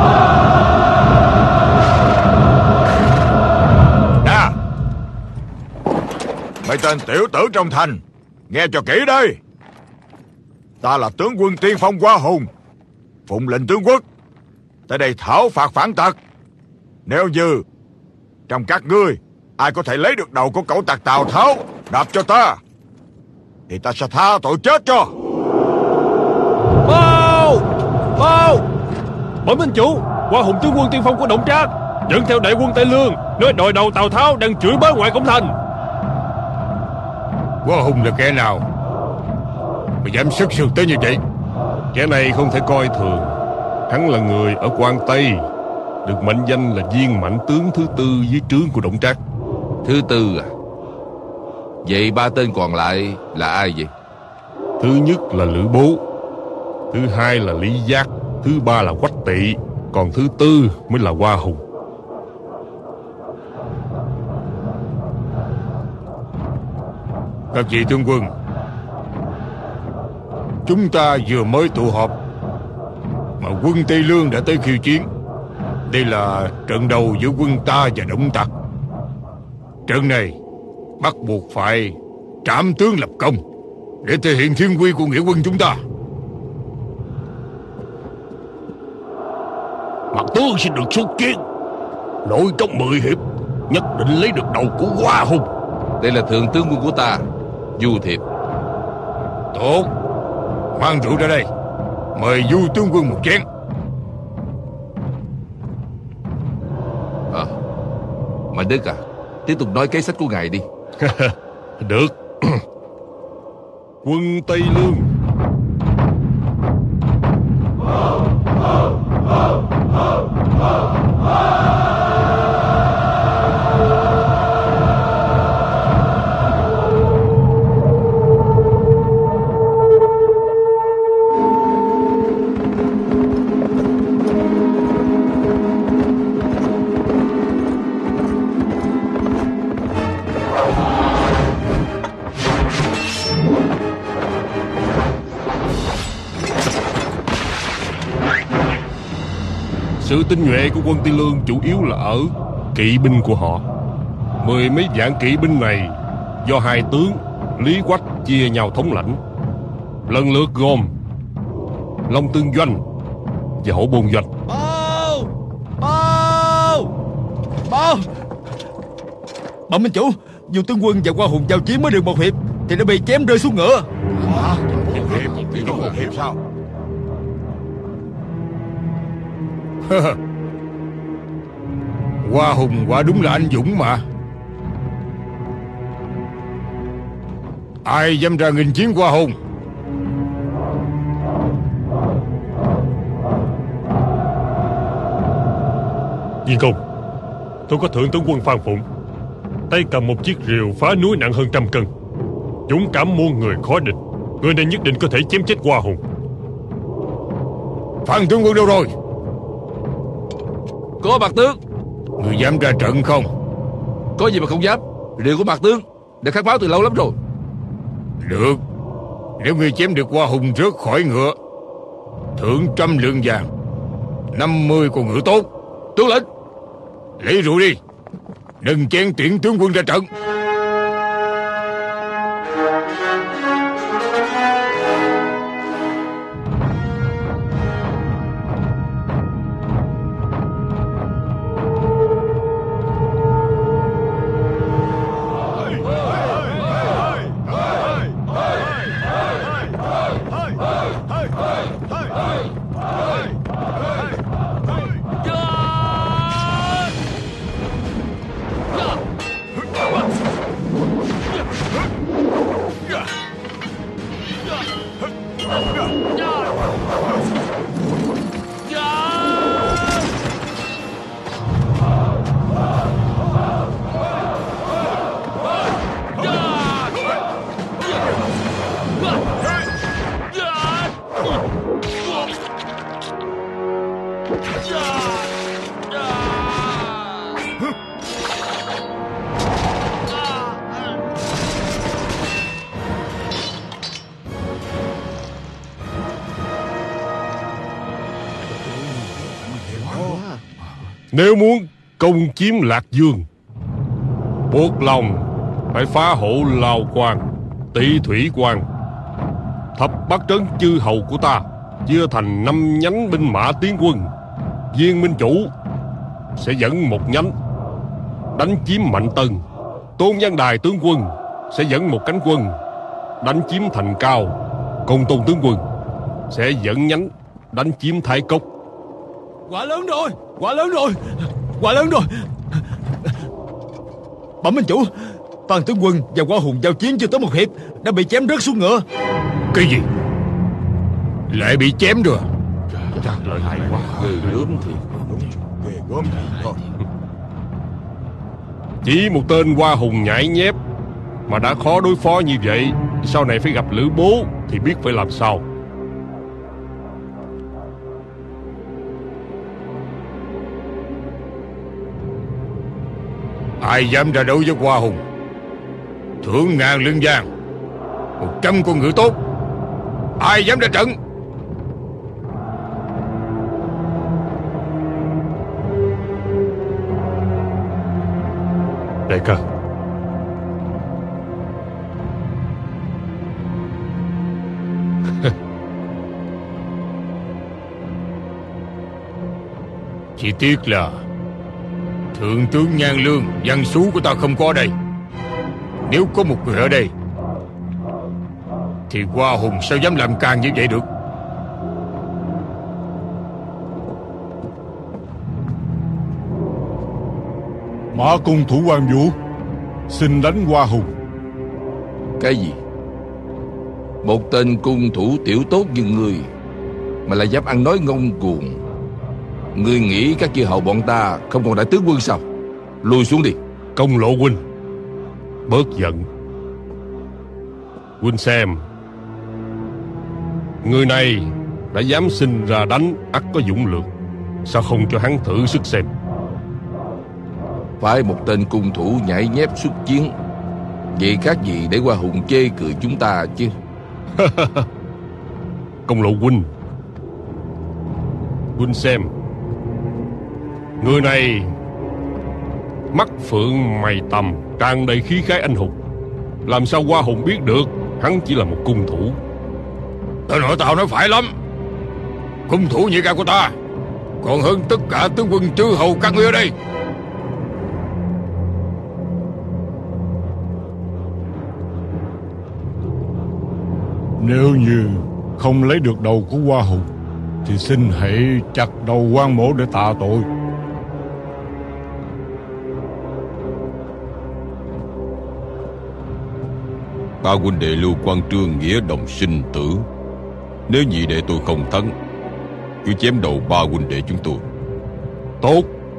Nè, mấy tên tiểu tử trong thành, nghe cho kỹ đây. Ta là tướng quân tiên phong Hoa Hùng, phụng lệnh tướng quốc tới đây thảo phạt phản tặc. Nếu như trong các ngươi ai có thể lấy được đầu của cẩu tặc Tào Tháo nộp cho ta, thì ta sẽ tha tội chết cho. Mau, mau! Bẩm minh chủ, Hoa Hùng tướng quân tiên phong của Đổng Trác dẫn theo đại quân Tây Lương, nói đòi đầu Tào Tháo đang chửi bới ngoài cổng thành. Hoa Hùng là kẻ nào mà dám xuất sườn tới như vậy? Kẻ này không thể coi thường. Hắn là người ở Quan Tây, được mệnh danh là viên mãnh tướng thứ tư dưới trướng của Đổng Trác. Thứ tư à? Vậy ba tên còn lại là ai vậy? Thứ nhất là Lữ Bố, thứ hai là Lý Giác, thứ ba là Quách Tỵ, còn thứ tư mới là Hoa Hùng. Các vị tướng quân, chúng ta vừa mới tụ họp mà quân Tây Lương đã tới khiêu chiến. Đây là trận đầu giữa quân ta và Đổng Trác. Trận này bắt buộc phải trảm tướng lập công để thể hiện thiên quy của nghĩa quân chúng ta. Mặt tướng xin được xuất chiến. Nội trong 10 hiệp nhất định lấy được đầu của Hoa Hùng. Đây là thượng tướng quân của ta, Du Thiệp. Tốt, mang rượu ra đây, mời Du tướng quân một chén. Mạnh Đức à, tiếp tục nói kế sách của ngài đi. Được. Quân Tây Lương sự tinh nhuệ của quân Tây Lương chủ yếu là ở kỵ binh của họ. 10 mấy vạn kỵ binh này do hai tướng Lý Quách chia nhau thống lãnh, lần lượt gồm Long Tương Doanh và Hổ Bôn Doanh. Bao bẩm minh chủ, dù tướng quân và Hoa Hùng giao chiến mới được một hiệp thì đã bị chém rơi xuống ngựa. Một hiệp sao? Hoa Hùng quả đúng là anh dũng mà. Ai dám ra nghênh chiến Hoa Hùng? Viên công, tôi có thượng tướng quân Phan Phụng, tay cầm một chiếc rìu phá núi nặng hơn 100 cân, dũng cảm muôn người khó địch. Người này nhất định có thể chém chết Hoa Hùng. Phan tướng quân đâu rồi? Có Mạc tướng. Người dám ra trận không? Có gì mà không dám. Rìu của Mạc tướng đã khát máu từ lâu lắm rồi. Được, nếu người chém được Hoa Hùng rớt khỏi ngựa, thưởng 100 lượng vàng, 50 con ngựa tốt. Tướng lĩnh, lấy rượu đi, đừng chen tuyển tướng quân ra trận. Nếu muốn công chiếm Lạc Dương, buộc lòng phải phá hộ Lao Quan, Tị Thủy Quan. Thập bát trấn chư hầu của ta chia thành 5 nhánh binh mã tiến quân. Viên minh chủ sẽ dẫn một nhánh đánh chiếm Mạnh Tân. Tôn Văn Đài tướng quân sẽ dẫn một cánh quân đánh chiếm Thành Cao. Công Tôn tướng quân sẽ dẫn nhánh đánh chiếm Thái Cốc. Quả lớn rồi, quả lớn rồi, quả lớn rồi. Bẩm minh chủ, Phan tướng quân và Hoa Hùng giao chiến chưa tới một hiệp đã bị chém rớt xuống ngựa. Cái gì? Lại bị chém rồi? Chắc lợi hại quá. Ghê gớm thiệt. Ghê gớm thiệt. Chỉ một tên Hoa Hùng nhảy nhép mà đã khó đối phó như vậy, sau này phải gặp Lữ Bố thì biết phải làm sao. Ai dám ra đấu với Hoa Hùng? Thưởng ngàn lương vàng, 100 con ngựa tốt. Ai dám ra trận? Đại ca, Chỉ tiếc là Thượng tướng Nhan Lương, Văn Sú của ta không có đây. Nếu có một người ở đây thì Hoa Hùng sao dám làm can như vậy được? Mã cung thủ Quan Vũ xin đánh Hoa Hùng. Cái gì? Một tên cung thủ tiểu tốt như ngươi mà lại dám ăn nói ngông cuồng. Ngươi nghĩ các chư hầu bọn ta không còn đại tướng quân sao? Lùi xuống đi. Công Lộ huynh, bớt giận. Huynh xem, người này đã dám sinh ra đánh, ắt có dũng lược. Sao không cho hắn thử sức xem? Phải một tên cung thủ nhảy nhép xuất chiến, vậy khác gì để Hoa Hùng chê cười chúng ta chứ? Công Lộ huynh, huynh xem, người này mắt phượng mày tầm, tràn đầy khí khái anh hùng. Làm sao Hoa Hùng biết được hắn chỉ là một cung thủ? Tên nội tao nói phải lắm. Cung thủ nhị ca của ta còn hơn tất cả tướng quân chư hầu các ngươi ở đây. Nếu như không lấy được đầu của Hoa Hùng thì xin hãy chặt đầu Quan Mỗ để tạ tội. Ba huynh đệ Lưu Quan Trương nghĩa đồng sinh tử. Nếu nhị đệ tôi không thắng, cứ chém đầu ba huynh đệ chúng tôi. Tốt.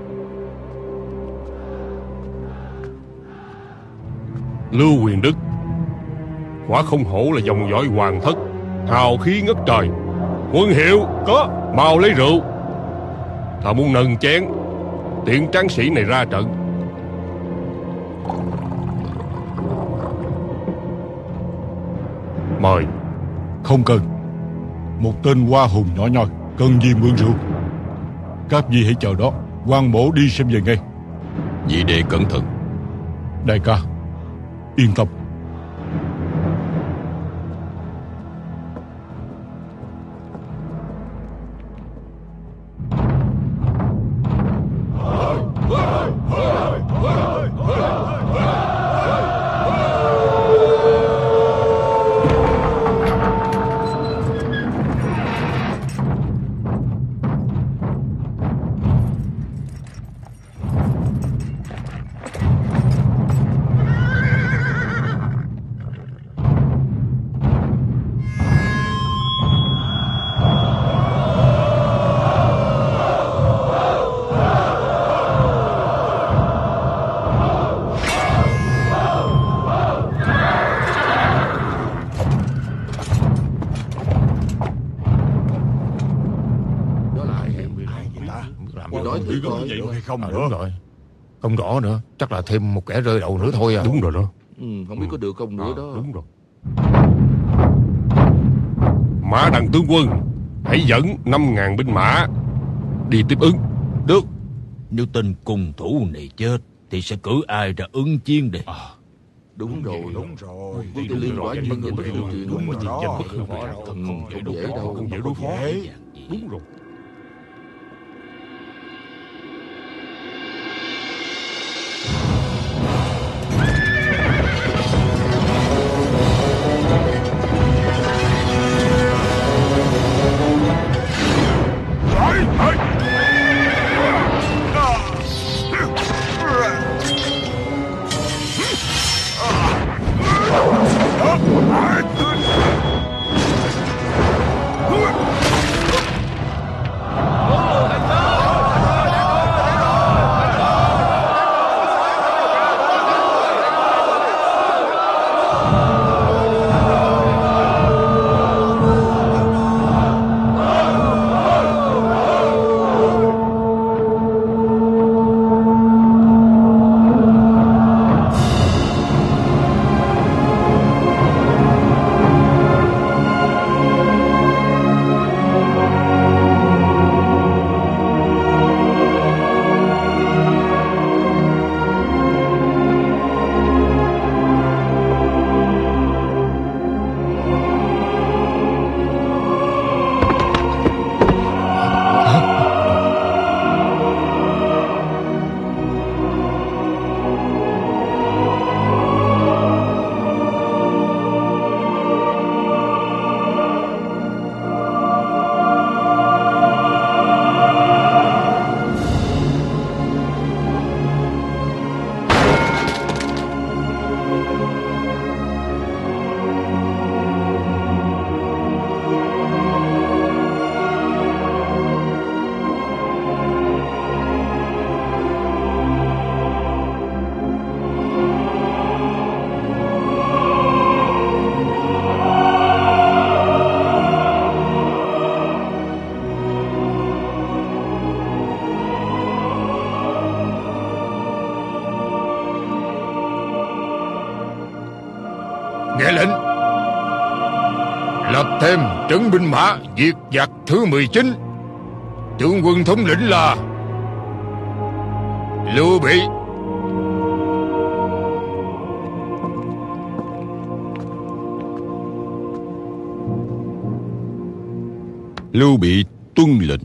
Lưu Huyền Đức quả không hổ là dòng dõi hoàng thất, hào khí ngất trời. Quân hiệu có, mau lấy rượu. Ta muốn nâng chén tiễn tráng sĩ này ra trận. Mời. Không cần. Một tên Hoa Hùng nhỏ nhoi cần gì mượn rượu. Các vị hãy chờ đó, Quan Mỗ đi xem về ngay. Nhị đệ cẩn thận. Đại ca yên tâm. Không nữa. Đúng rồi. Không rõ nữa. Chắc là thêm một kẻ rơi đầu nữa thôi à. Đúng rồi đó. Không biết có được không nữa đó. Đúng rồi. Mã Đằng tướng quân, hãy dẫn 5.000 binh mã đi tiếp ứng. Được. Nếu tên cung thủ này chết thì sẽ cử ai ra ứng chiến đây? Đúng rồi. Quân Tây Lương quả nhiên danh bất hư truyền. Đúng rồi. Không dễ đâu. Không dễ đối phó. Đúng rồi. Nghe lệnh, lập thêm trấn binh mã diệt giặc thứ 19. Tướng quân thống lĩnh là Lưu Bị. Lưu Bị tuân lệnh.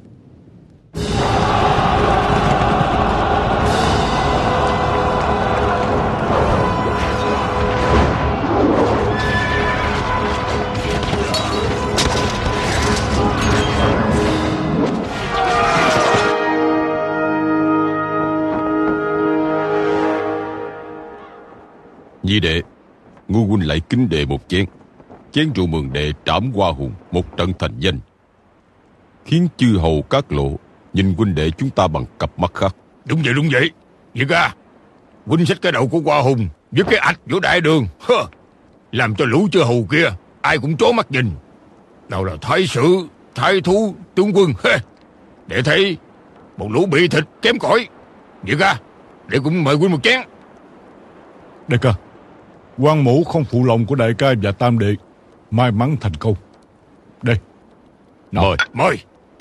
Nhị đệ, Ngô huynh lại kính đệ một chén. Chén rượu mừng đệ trảm Hoa Hùng một trận thành danh, khiến chư hầu các lộ nhìn huynh đệ chúng ta bằng cặp mắt khác. Đúng vậy. Vậy ca, huynh xách cái đầu của Hoa Hùng với cái ạch giữa đại đường, làm cho lũ chư hầu kia ai cũng trố mắt nhìn. Nào là thái sử, thái thú, tướng quân, để thấy một lũ bị thịt kém cỏi. Vậy ca, để cũng mời huynh một chén. Đại ca, Quan Mổ không phụ lòng của đại ca và tam đệ, may mắn thành công. Đây, nào. Mời.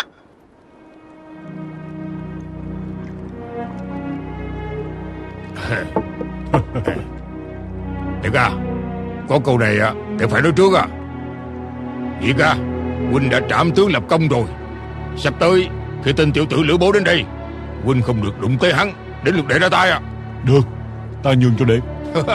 Đại ca, có câu này để phải nói trước. Vậy ca, huynh đã trảm tướng lập công rồi. Sắp tới khi tên tiểu tử Lữ Bố đến đây, huynh không được đụng tới hắn, đến lượt đệ ra tay. Được, ta nhường cho đệ.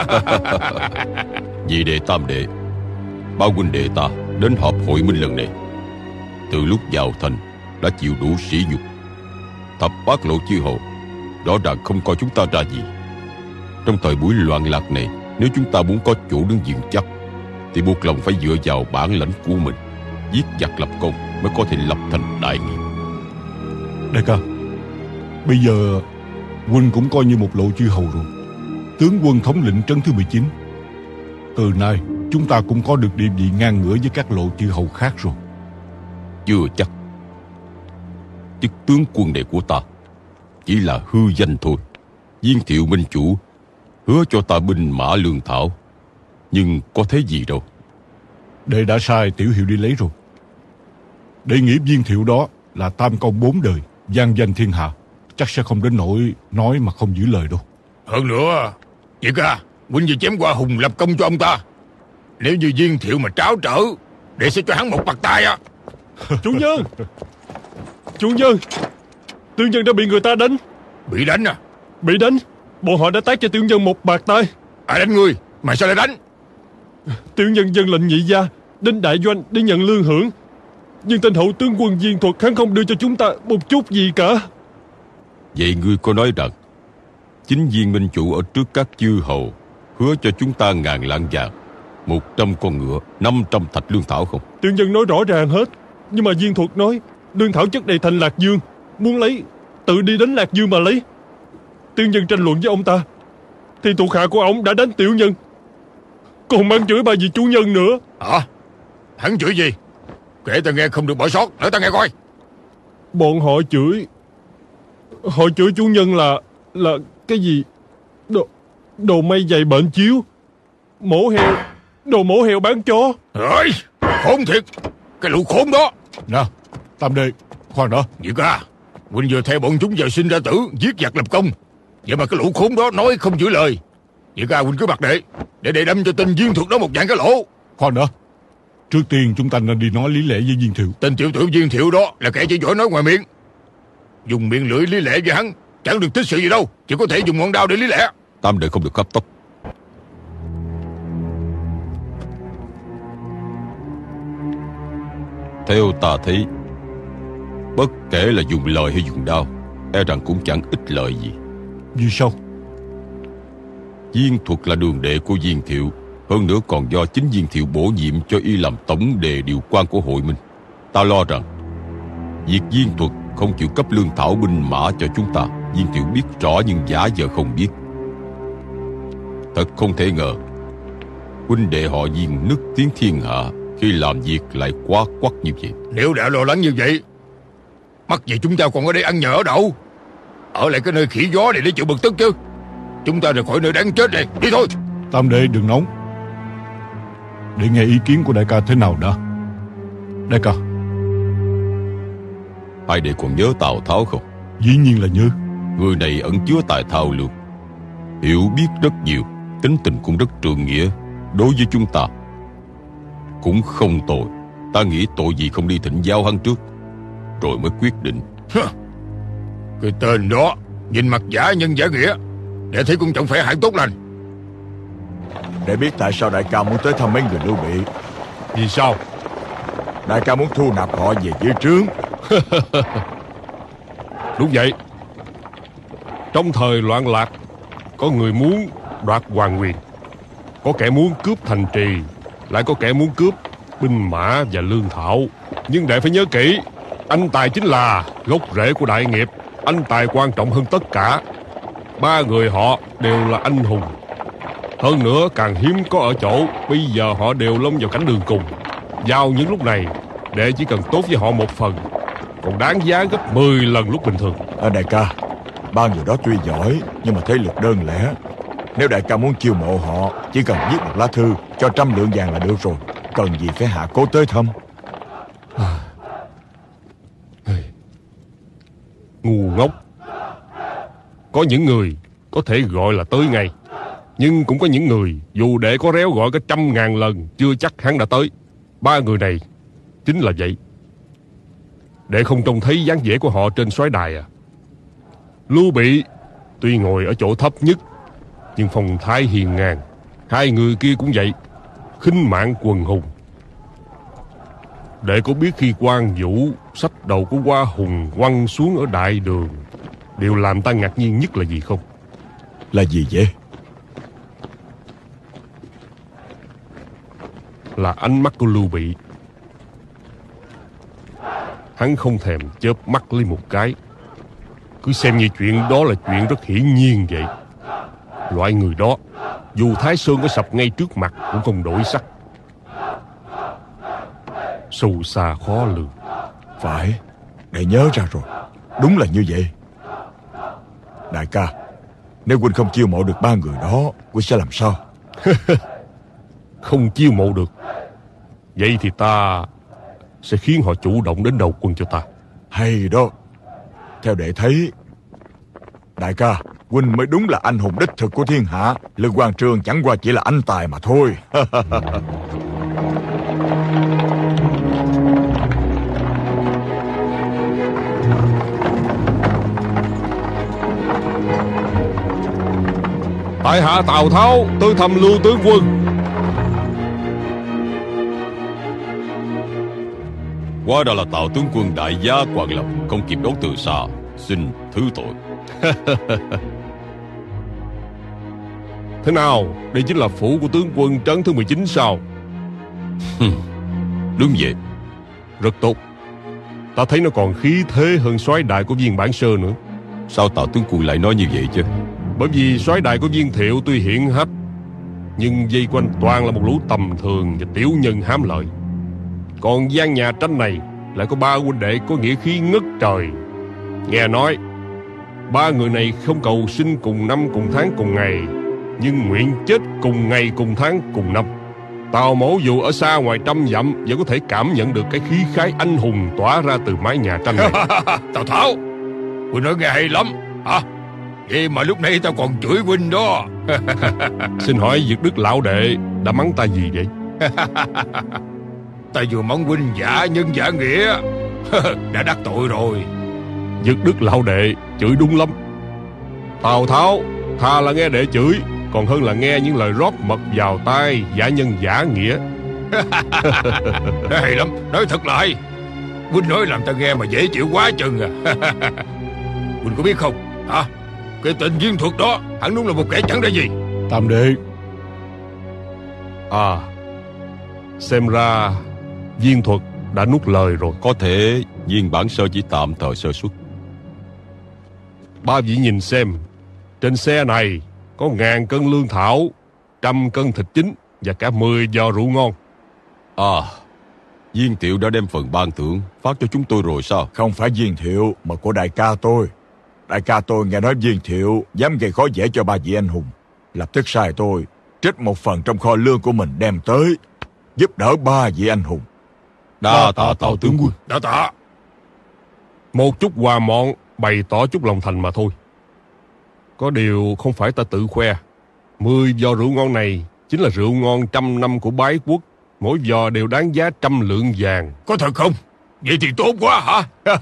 Nhị đệ tam đệ, ba huynh đệ ta đến họp hội minh lần này, từ lúc vào thành đã chịu đủ sỉ nhục. Thập bát lộ chư hầu rõ ràng không coi chúng ta ra gì. Trong thời buổi loạn lạc này, nếu chúng ta muốn có chỗ đứng vững chắc thì buộc lòng phải dựa vào bản lãnh của mình, giết giặc lập công mới có thể lập thành đại nghiệp. Đại ca, bây giờ huynh cũng coi như một lộ chư hầu rồi, tướng quân thống lĩnh trấn thứ 19. Từ nay chúng ta cũng có được địa vị ngang ngửa với các lộ chư hầu khác rồi. Chưa chắc. Chức tướng quân này của ta chỉ là hư danh thôi. Viên Thiệu minh chủ hứa cho ta binh mã lương thảo, nhưng có thế gì đâu. Đệ đã sai Tiểu Hiệu đi lấy rồi. Đệ nghĩ Viên Thiệu đó là tam công 4 đời, vang danh thiên hạ, chắc sẽ không đến nỗi nói mà không giữ lời đâu. Hơn nữa, vậy ca, huynh vừa chém qua Hùng lập công cho ông ta. Nếu như Viên Thiệu mà tráo trở, để sẽ cho hắn một bạt tay á. Chủ nhân, chủ nhân, tiểu nhân đã bị người ta đánh. Bị đánh à? Bị đánh. Bọn họ đã tát cho tiểu nhân một bạt tay. Ai đánh ngươi? Mà sao lại đánh? Tiểu nhân dân lệnh nhị gia đến đại doanh để nhận lương hưởng, nhưng tên hậu tướng quân Viên Thuật hắn không đưa cho chúng ta một chút gì cả. Vậy ngươi có nói rằng chính Viên minh chủ ở trước các chư hầu hứa cho chúng ta 1000 lạng vàng, 100 con ngựa, 500 thạch lương thảo không? Tiểu nhân nói rõ ràng hết, nhưng mà Viên Thuật nói lương thảo chất đầy thành Lạc Dương, muốn lấy tự đi đến Lạc Dương mà lấy. Tiểu nhân tranh luận với ông ta thì thuộc hạ của ông đã đánh tiểu nhân, còn mang chửi bà vì chủ nhân nữa. Hả? Hắn chửi gì? Kể ta nghe không được bỏ sót, để ta nghe coi. Bọn họ chửi chủ nhân là cái gì? Đồ may giày bệnh chiếu, đồ mổ heo bán chó. Ơi, khốn thiệt, cái lũ khốn đó. Nè, Tam Đệ, khoan đã. Vậy ca, huynh vừa theo bọn chúng vào sinh ra tử, giết giặc lập công. Vậy mà cái lũ khốn đó nói không giữ lời. Vậy ca, huynh cứ mặc để đâm cho tên Viên Thuật đó một vạn cái lỗ. Khoan đã. Trước tiên chúng ta nên đi nói lý lẽ với Viên Thiệu. Tên tiểu tử Viên Thiệu đó là kẻ chỉ giỏi nói ngoài miệng. Dùng miệng lưỡi lý lẽ với hắn chẳng được tích sự gì đâu, chỉ có thể dùng ngọn đao để lý lẽ. Tam Đệ không được cấp tốc. Theo ta thấy, bất kể là dùng lời hay dùng đao, e rằng cũng chẳng ích lợi gì. Vì sao? Viên Thuật là đường đệ của Viên Thiệu, hơn nữa còn do chính Viên Thiệu bổ nhiệm cho y làm tổng đề điều quan của hội minh. Ta lo rằng việc Viên Thuật không chịu cấp lương thảo binh mã cho chúng ta, Viên Thiệu biết rõ nhưng giả vờ không biết. Thật không thể ngờ huynh đệ họ Viên nức tiếng thiên hạ khi làm việc lại quá quắc như vậy. Nếu đã lo lắng như vậy, mắc gì chúng ta còn ở đây ăn nhờ ở đậu, ở lại cái nơi khỉ gió này để chịu bực tức chứ. Chúng ta rời khỏi nơi đáng chết này, đi thôi. Tam Đệ đừng nóng, để nghe ý kiến của đại ca thế nào đã. Đại ca, Hai đệ còn nhớ Tào Tháo không? dĩ nhiên là nhớ. Người này ẩn chứa tài thao lược, hiểu biết rất nhiều, tính tình cũng rất trượng nghĩa. Đối với chúng ta cũng không tội. Ta nghĩ tội gì không đi thỉnh giáo hắn trước, rồi mới quyết định. Cái tên đó nhìn mặt giả nhân giả nghĩa, để thấy cũng chẳng phải hạng tốt lành. Để biết tại sao đại ca muốn tới thăm mấy người Lưu Bị. Vì sao? Đại ca muốn thu nạp họ về dưới trướng. Đúng vậy. Trong thời loạn lạc, có người muốn đoạt hoàng quyền, có kẻ muốn cướp thành trì, lại có kẻ muốn cướp binh mã và lương thảo. Nhưng đệ phải nhớ kỹ, anh tài chính là gốc rễ của đại nghiệp. Anh tài quan trọng hơn tất cả. Ba người họ đều là anh hùng. Hơn nữa càng hiếm có ở chỗ bây giờ họ đều lâm vào cảnh đường cùng. Vào những lúc này, đệ chỉ cần tốt với họ một phần, còn đáng giá gấp 10 lần lúc bình thường. Đại ca, ba người đó tuy giỏi nhưng mà thế lực đơn lẻ. Nếu đại ca muốn chiêu mộ họ, chỉ cần viết một lá thư cho 100 lượng vàng là được rồi. Cần gì phải hạ cố tới thăm. Ngu ngốc. Có những người có thể gọi là tới ngay, nhưng cũng có những người dù đệ có réo gọi cả 100.000 lần chưa chắc hắn đã tới. Ba người này chính là vậy. Đệ không trông thấy dáng vẻ của họ trên soái đài à? Lưu Bị tuy ngồi ở chỗ thấp nhất, nhưng phong thái hiền ngang. Hai người kia cũng vậy, khinh mạng quần hùng. Đệ có biết khi Quan Vũ xách đầu của Hoa Hùng quăng xuống ở đại đường, điều làm ta ngạc nhiên nhất là gì không? Là gì vậy? Là ánh mắt của Lưu Bị. Hắn không thèm chớp mắt lấy một cái, cứ xem như chuyện đó là chuyện rất hiển nhiên vậy. Loại người đó, dù Thái Sơn có sập ngay trước mặt cũng không đổi sắc. Sâu xa khó lường. Phải, để nhớ ra rồi. Đúng là như vậy. Đại ca, nếu huynh không chiêu mộ được ba người đó, huynh sẽ làm sao? Không chiêu mộ được, vậy thì ta sẽ khiến họ chủ động đến đầu quân cho ta. Hay đó. Theo đệ thấy, Đại ca, huynh mới đúng là anh hùng đích thực của thiên hạ. Lương Quang Trương chẳng qua chỉ là anh tài mà thôi. Tại hạ Tào Tháo tới thăm Lưu tướng quân. Hóa ra là Tào tướng quân đại gia Hoàng Lập, không kịp đón từ xa, xin thứ tội. Thế nào, đây chính là phủ của tướng quân trấn thứ 19 sao? Đúng vậy. Rất tốt. Ta thấy nó còn khí thế hơn soái đại của Viên Bản Sơ nữa. Sao Tào tướng quân lại nói như vậy chứ? Bởi vì soái đại của Viên Thiệu tuy hiển hách, nhưng vây quanh toàn là một lũ tầm thường và tiểu nhân hám lợi. Còn Giang Nhà Tranh này lại có ba huynh đệ có nghĩa khí ngất trời. Nghe nói ba người này không cầu sinh cùng năm cùng tháng cùng ngày, nhưng nguyện chết cùng ngày cùng tháng cùng năm. Tào mẫu dù ở xa ngoài trăm dặm vẫn có thể cảm nhận được cái khí khái anh hùng tỏa ra từ mái nhà tranh này. Tào Tháo, huynh nói nghe hay lắm hả? Vậy mà lúc nãy tao còn chửi huynh đó. Xin hỏi Dược Đức lão đệ đã mắng ta gì vậy? Ta vừa mắng huynh giả nhân giả nghĩa. Đã đắc tội rồi. Dược Đức lão đệ chửi đúng lắm. Tào Tháo thà là nghe đệ chửi còn hơn là nghe những lời rót mật vào tai giả nhân giả nghĩa. Nói hay lắm, nói thật là hay. Huynh nói làm ta nghe mà dễ chịu quá chừng à. Huynh có biết không hả? Cái tên Viên Thuật đó hẳn đúng là một kẻ chẳng ra gì. Tam đệ. À, xem ra Viên Thuật đã nuốt lời rồi. Có thể Viên Bản Sơ chỉ tạm thời sơ suất. Ba vị nhìn xem, trên xe này có 1000 cân lương thảo, 100 cân thịt chín và cả 10 giò rượu ngon. À, Viên Thiệu đã đem phần ban thưởng phát cho chúng tôi rồi sao? Không phải Viên Thiệu mà của đại ca tôi. Đại ca tôi nghe nói Viên Thiệu dám gây khó dễ cho ba vị anh hùng, lập tức sai tôi trích một phần trong kho lương của mình đem tới, giúp đỡ ba vị anh hùng. Đa tạ Tào tướng quân. Đa tạ. Một chút quà mọn bày tỏ chút lòng thành mà thôi. Có điều không phải ta tự khoe. 10 giò rượu ngon này chính là rượu ngon 100 năm của Bái Quốc. Mỗi giò đều đáng giá 100 lượng vàng. Có thật không? Vậy thì tốt quá hả?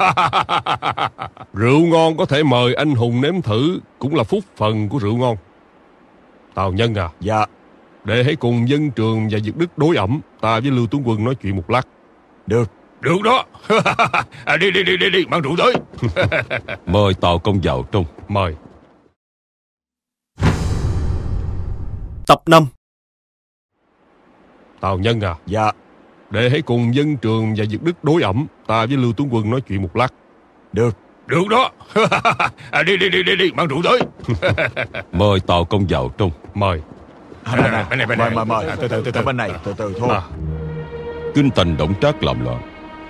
Rượu ngon có thể mời anh hùng nếm thử, cũng là phúc phần của rượu ngon. Tào Nhân à. Dạ. Đệ hãy cùng Dân Trường và Dược Đức đối ẩm. Ta với Lưu tướng quân nói chuyện một lát. Được. Được đó. Đi, mang rượu tới. Mời Tào công vào trong. Mời. Tập 5. Tào Nhân à. Dạ. Đệ hãy cùng Dân Trường và Dược Đức đối ẩm. Ta với Lưu tướng quân nói chuyện một lát. Được. Được đó. Đi, mang rượu tới. Mời Tào công vào trong. Mời. Mời. Từ bên này, từ thôi. À. Kinh thành Đổng Trác làm loạn,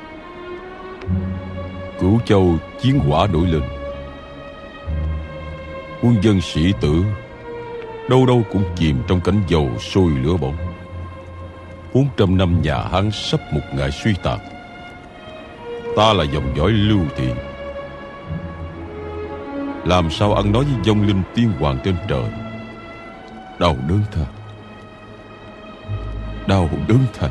Cửu Châu chiến hỏa nổi lên, quân dân sĩ tử đâu đâu cũng chìm trong cảnh dầu sôi lửa bỏng. 400 năm nhà Hán sắp một ngày suy tàn. Ta là dòng dõi Lưu Thị, làm sao ăn nói với vong linh tiên hoàng trên trời. Đau đớn thay, đau đớn thay.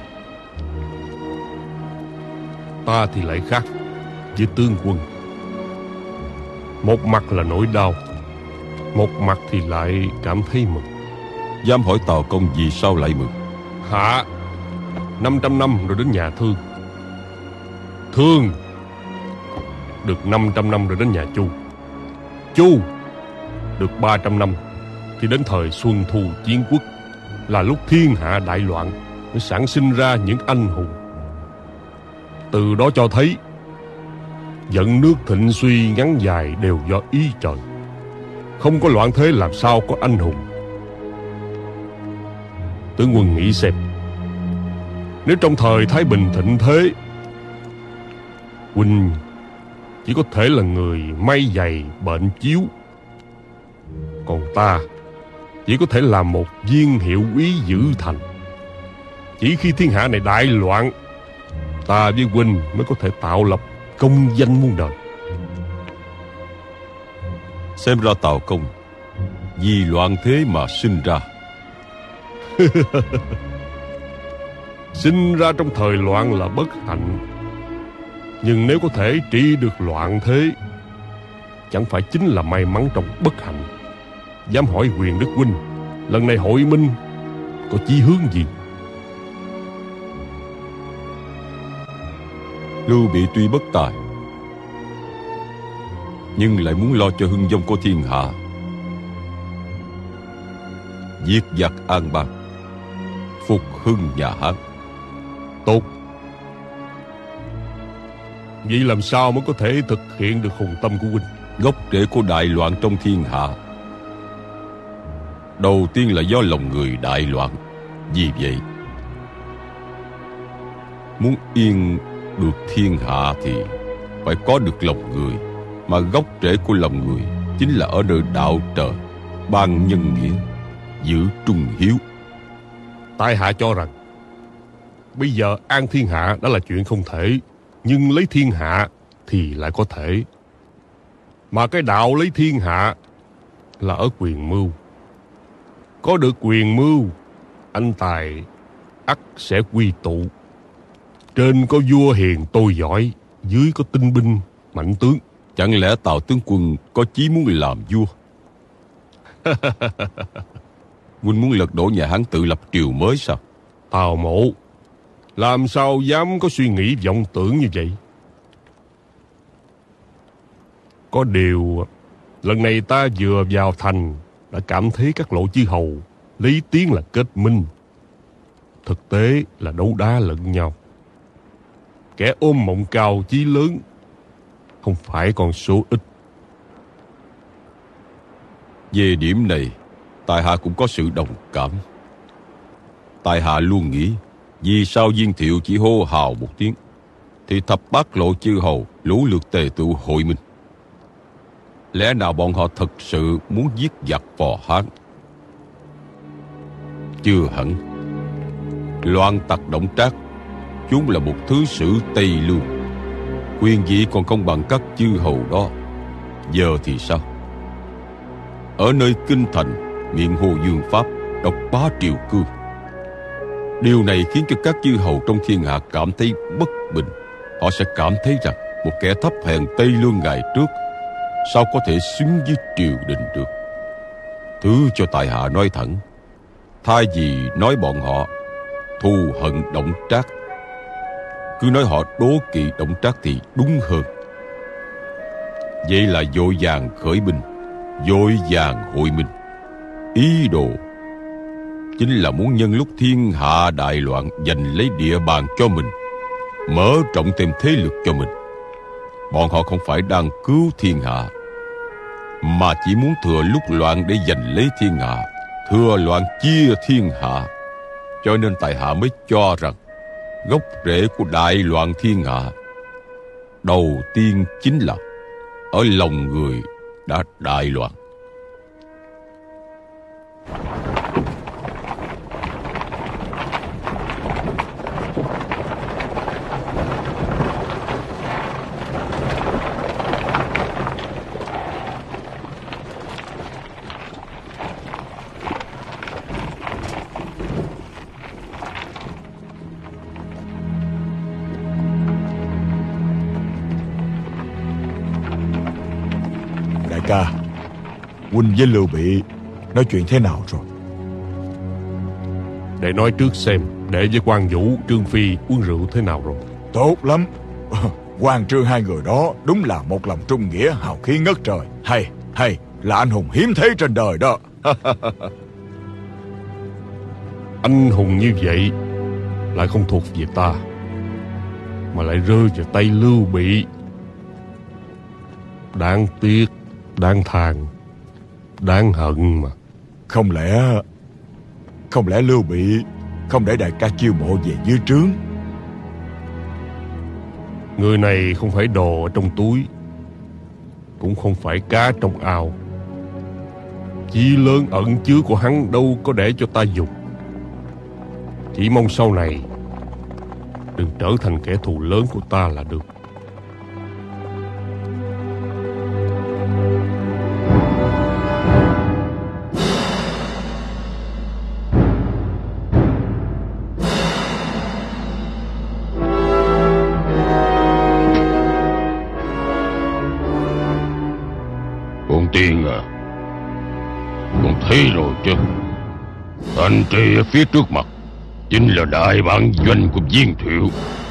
Ta thì lại khác với tướng quân. Một mặt là nỗi đau, một mặt thì lại cảm thấy mừng. Dám hỏi Tào công vì sao lại mừng? Hạ 500 năm rồi đến nhà Thương, Thương được 500 năm rồi đến nhà Chu, Chu được 300 năm thì đến thời Xuân Thu Chiến Quốc, là lúc thiên hạ đại loạn mới sản sinh ra những anh hùng. Từ đó cho thấy vận nước thịnh suy ngắn dài đều do ý trời. Không có loạn thế làm sao có anh hùng. Tướng quân nghĩ xem, nếu trong thời Thái Bình thịnh thế, huynh chỉ có thể là người may giày bệnh chiếu, còn ta chỉ có thể là một viên hiệu úy giữ thành. Chỉ khi thiên hạ này đại loạn, ta với huynh mới có thể tạo lập công danh muôn đời. Xem ra Tào Công vì loạn thế mà sinh ra. Sinh ra trong thời loạn là bất hạnh, nhưng nếu có thể trị được loạn thế, chẳng phải chính là may mắn trong bất hạnh. Dám hỏi Huyền Đức huynh, lần này hội minh có chí hướng gì? Lưu Bị tuy bất tài, nhưng lại muốn lo cho hưng vong của thiên hạ, diệt giặc an bang, phục hưng nhà Hán. Tốt. Vậy làm sao mới có thể thực hiện được hùng tâm của huynh? Gốc rễ của đại loạn trong thiên hạ đầu tiên là do lòng người đại loạn. Vì vậy, muốn yên được thiên hạ thì phải có được lòng người, mà gốc rễ của lòng người chính là ở nơi đạo trời, ban nhân nghĩa, giữ trung hiếu. Tại hạ cho rằng bây giờ an thiên hạ đã là chuyện không thể, nhưng lấy thiên hạ thì lại có thể. Mà cái đạo lấy thiên hạ là ở quyền mưu. Có được quyền mưu, anh tài ắt sẽ quy tụ. Trên có vua hiền tôi giỏi, dưới có tinh binh mạnh tướng. Chẳng lẽ Tào tướng quân có chí muốn làm vua? Huynh muốn lật đổ nhà Hán tự lập triều mới sao? Tào Mộ làm sao dám có suy nghĩ vọng tưởng như vậy? Có điều, lần này ta vừa vào thành đã cảm thấy các lộ chư hầu lấy tiếng là kết minh, thực tế là đấu đá lẫn nhau. Kẻ ôm mộng cao chí lớn không phải con số ít. Về điểm này, tại hạ cũng có sự đồng cảm. Tại hạ luôn nghĩ, vì sao Viên Thiệu chỉ hô hào một tiếng thì thập bát lộ chư hầu lũ lượt tề tụ hội minh? Lẽ nào bọn họ thật sự muốn giết giặc phò Hán? Chưa hẳn. Loạn tặc Đổng Trác chúng là một thứ sử Tây Lương, quyền vị còn không bằng các chư hầu đó. Giờ thì sao? Ở nơi kinh thành, miệng hồ Dương Pháp, độc bá triều cương. Điều này khiến cho các chư hầu trong thiên hạ cảm thấy bất bình. Họ sẽ cảm thấy rằng một kẻ thấp hèn Tây Lương ngày trước sao có thể xứng với triều đình được. Thứ cho tại hạ nói thẳng, thay vì nói bọn họ thù hận Đổng Trác, cứ nói họ đố kỵ Đổng Trác thì đúng hơn. Vậy là vội vàng khởi binh, vội vàng hội minh. Ý đồ chính là muốn nhân lúc thiên hạ đại loạn giành lấy địa bàn cho mình, mở rộng thêm thế lực cho mình. Bọn họ không phải đang cứu thiên hạ, mà chỉ muốn thừa lúc loạn để giành lấy thiên hạ, thừa loạn chia thiên hạ. Cho nên tại hạ mới cho rằng gốc rễ của đại loạn thiên hạ đầu tiên chính là ở lòng người đã đại loạn. Đại ca, huynh với Lưu Bị nói chuyện thế nào rồi? Để nói trước xem đệ với Quan Vũ, Trương Phi uống rượu thế nào rồi. Tốt lắm. Quan Trương hai người đó đúng là một lòng trung nghĩa, hào khí ngất trời. Hay là anh hùng hiếm thấy trên đời đó. Anh hùng như vậy lại không thuộc về ta, mà lại rơi vào tay Lưu Bị. Đáng tiếc, đáng than, đáng hận mà. Không lẽ Lưu Bị không để đại ca chiêu mộ về dưới trướng? Người này không phải đồ ở trong túi, cũng không phải cá trong ao. Chí lớn ẩn chứa của hắn đâu có để cho ta dùng. Chỉ mong sau này đừng trở thành kẻ thù lớn của ta là được. Tiên à, con thấy rồi chứ. Thành trì ở phía trước mặt chính là đại bản doanh của Viên Thiệu.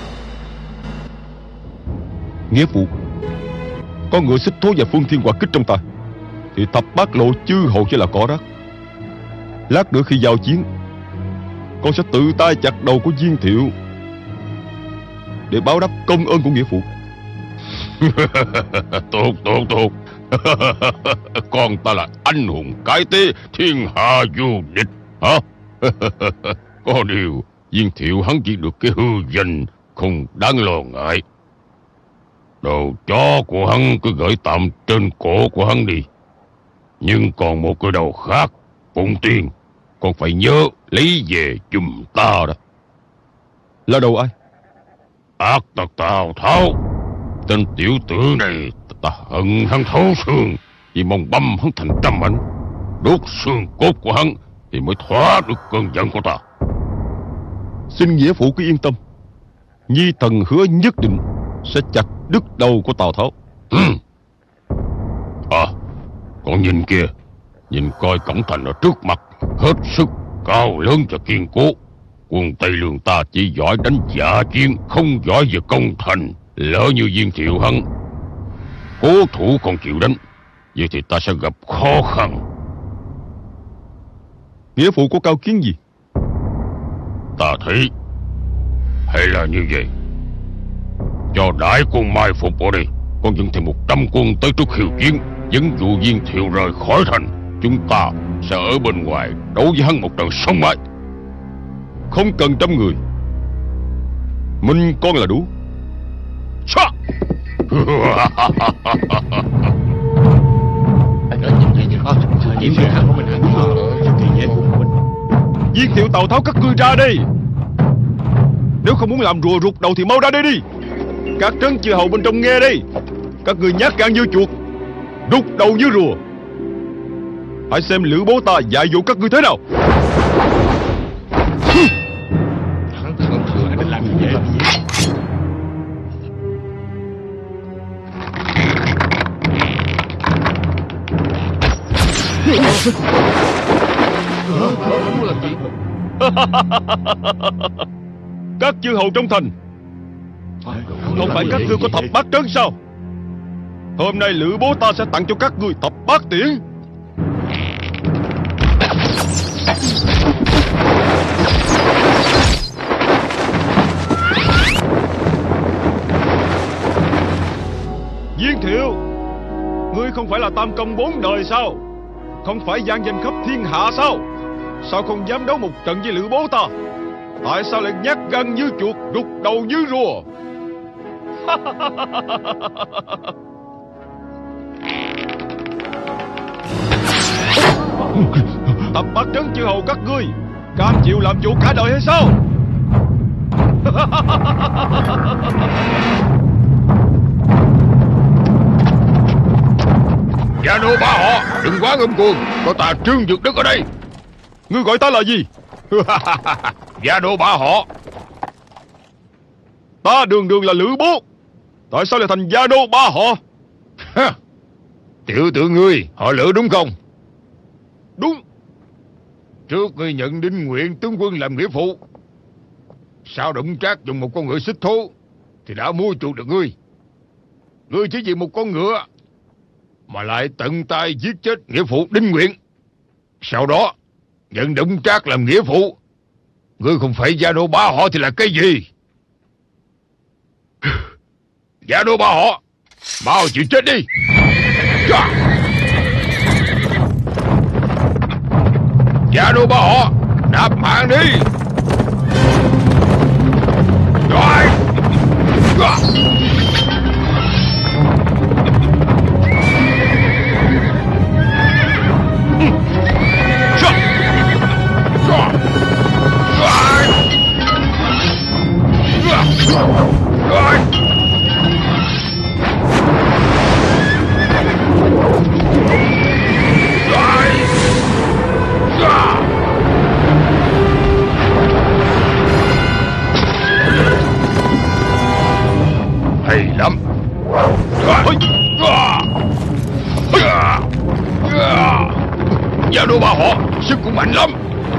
Nghĩa phụ, có ngựa xích thố và phương thiên hỏa kích trong tay thì thập bát lộ chư hầu chỉ là cỏ rác. Lát nữa khi giao chiến, con sẽ tự tay chặt đầu của Viên Thiệu để báo đáp công ơn của nghĩa phụ. Tốt. Con ta là anh hùng cái thế, thiên hạ vô địch hả? Có điều Viên Thiệu hắn chỉ được cái hư danh, không đáng lo ngại. Đầu chó của hắn cứ gửi tạm trên cổ của hắn đi. Nhưng còn một cái đầu khác, Phụng Tiên, con phải nhớ lấy về giùm ta đó. Là đầu ai? Ác tặc Tào Tháo. Tên tiểu tử này ta hận hắn thấu xương, vì mong băm hắn thành trăm mảnh, đốt xương cốt của hắn thì mới thỏa được cơn giận của ta. Xin nghĩa phụ cứ yên tâm, Nhi thần hứa nhất định sẽ chặt đứt đầu của Tào Tháo. Con nhìn kìa, nhìn coi cổng thành ở trước mặt, hết sức cao lớn và kiên cố. Quân Tây Lương ta chỉ giỏi đánh giả chiến, không giỏi về công thành. Lỡ như Viên Thiệu hắn cố thủ không chịu đánh, vậy thì ta sẽ gặp khó khăn. Nghĩa phụ có cao kiến gì? Ta thấy hay là như vậy, cho đại quân mai phục ở đây, con dẫn thêm 100 quân tới trước khiêu chiến, dẫn dụ Viên Thiệu rời khỏi thành. Chúng ta sẽ ở bên ngoài đấu với hắn một trận sống mãi. Không cần 100 người, mình con là đủ. Sa! Viên Thiệu Tào Tháo các ngươi ra đây. Nếu không muốn làm rùa rụt đầu thì mau ra đây đi. Các trấn chư hầu bên trong nghe đây, các ngươi nhát gan như chuột, rút đầu như rùa. Hãy xem Lữ bố ta dạy dỗ các ngươi thế nào. Các chư hầu trong thành, không phải các ngươi có thập bát trấn sao? Hôm nay Lữ bố ta sẽ tặng cho các ngươi thập bát tiễn. Viên Thiệu, ngươi không phải là tam công 4 đời sao? Không phải vang danh khắp thiên hạ sao? Sao không dám đấu một trận với Lữ bố ta? Tại sao lại nhát gan như chuột, rụt đầu như rùa? Tập bát trấn chư hầu các ngươi cam chịu làm chủ cả đời hay sao? Gia nô ba họ, đừng quá ngông cuồng, có ta Trương Dược Đức ở đây. Ngươi gọi ta là gì? Gia nô ba họ. Ta đường đường là Lữ bố, tại sao lại thành gia nô ba họ? Tiểu tử ngươi họ Lữ đúng không? Đúng. Trước ngươi nhận Đinh Nguyện tướng quân làm nghĩa phụ, sao Đổng Trác dùng một con ngựa xích thố thì đã mua chuộc được ngươi. Ngươi chỉ vì một con ngựa mà lại tận tay giết chết nghĩa phụ Đinh Nguyện, sau đó nhận Đổng Trác làm nghĩa phụ. Ngươi không phải gia nô ba họ thì là cái gì? Gia nô ba họ, mau chịu chết đi. Gia nô ba họ, đạp mạng đi. Rồi. Gia Đô Ba họ sức cũng mạnh lắm.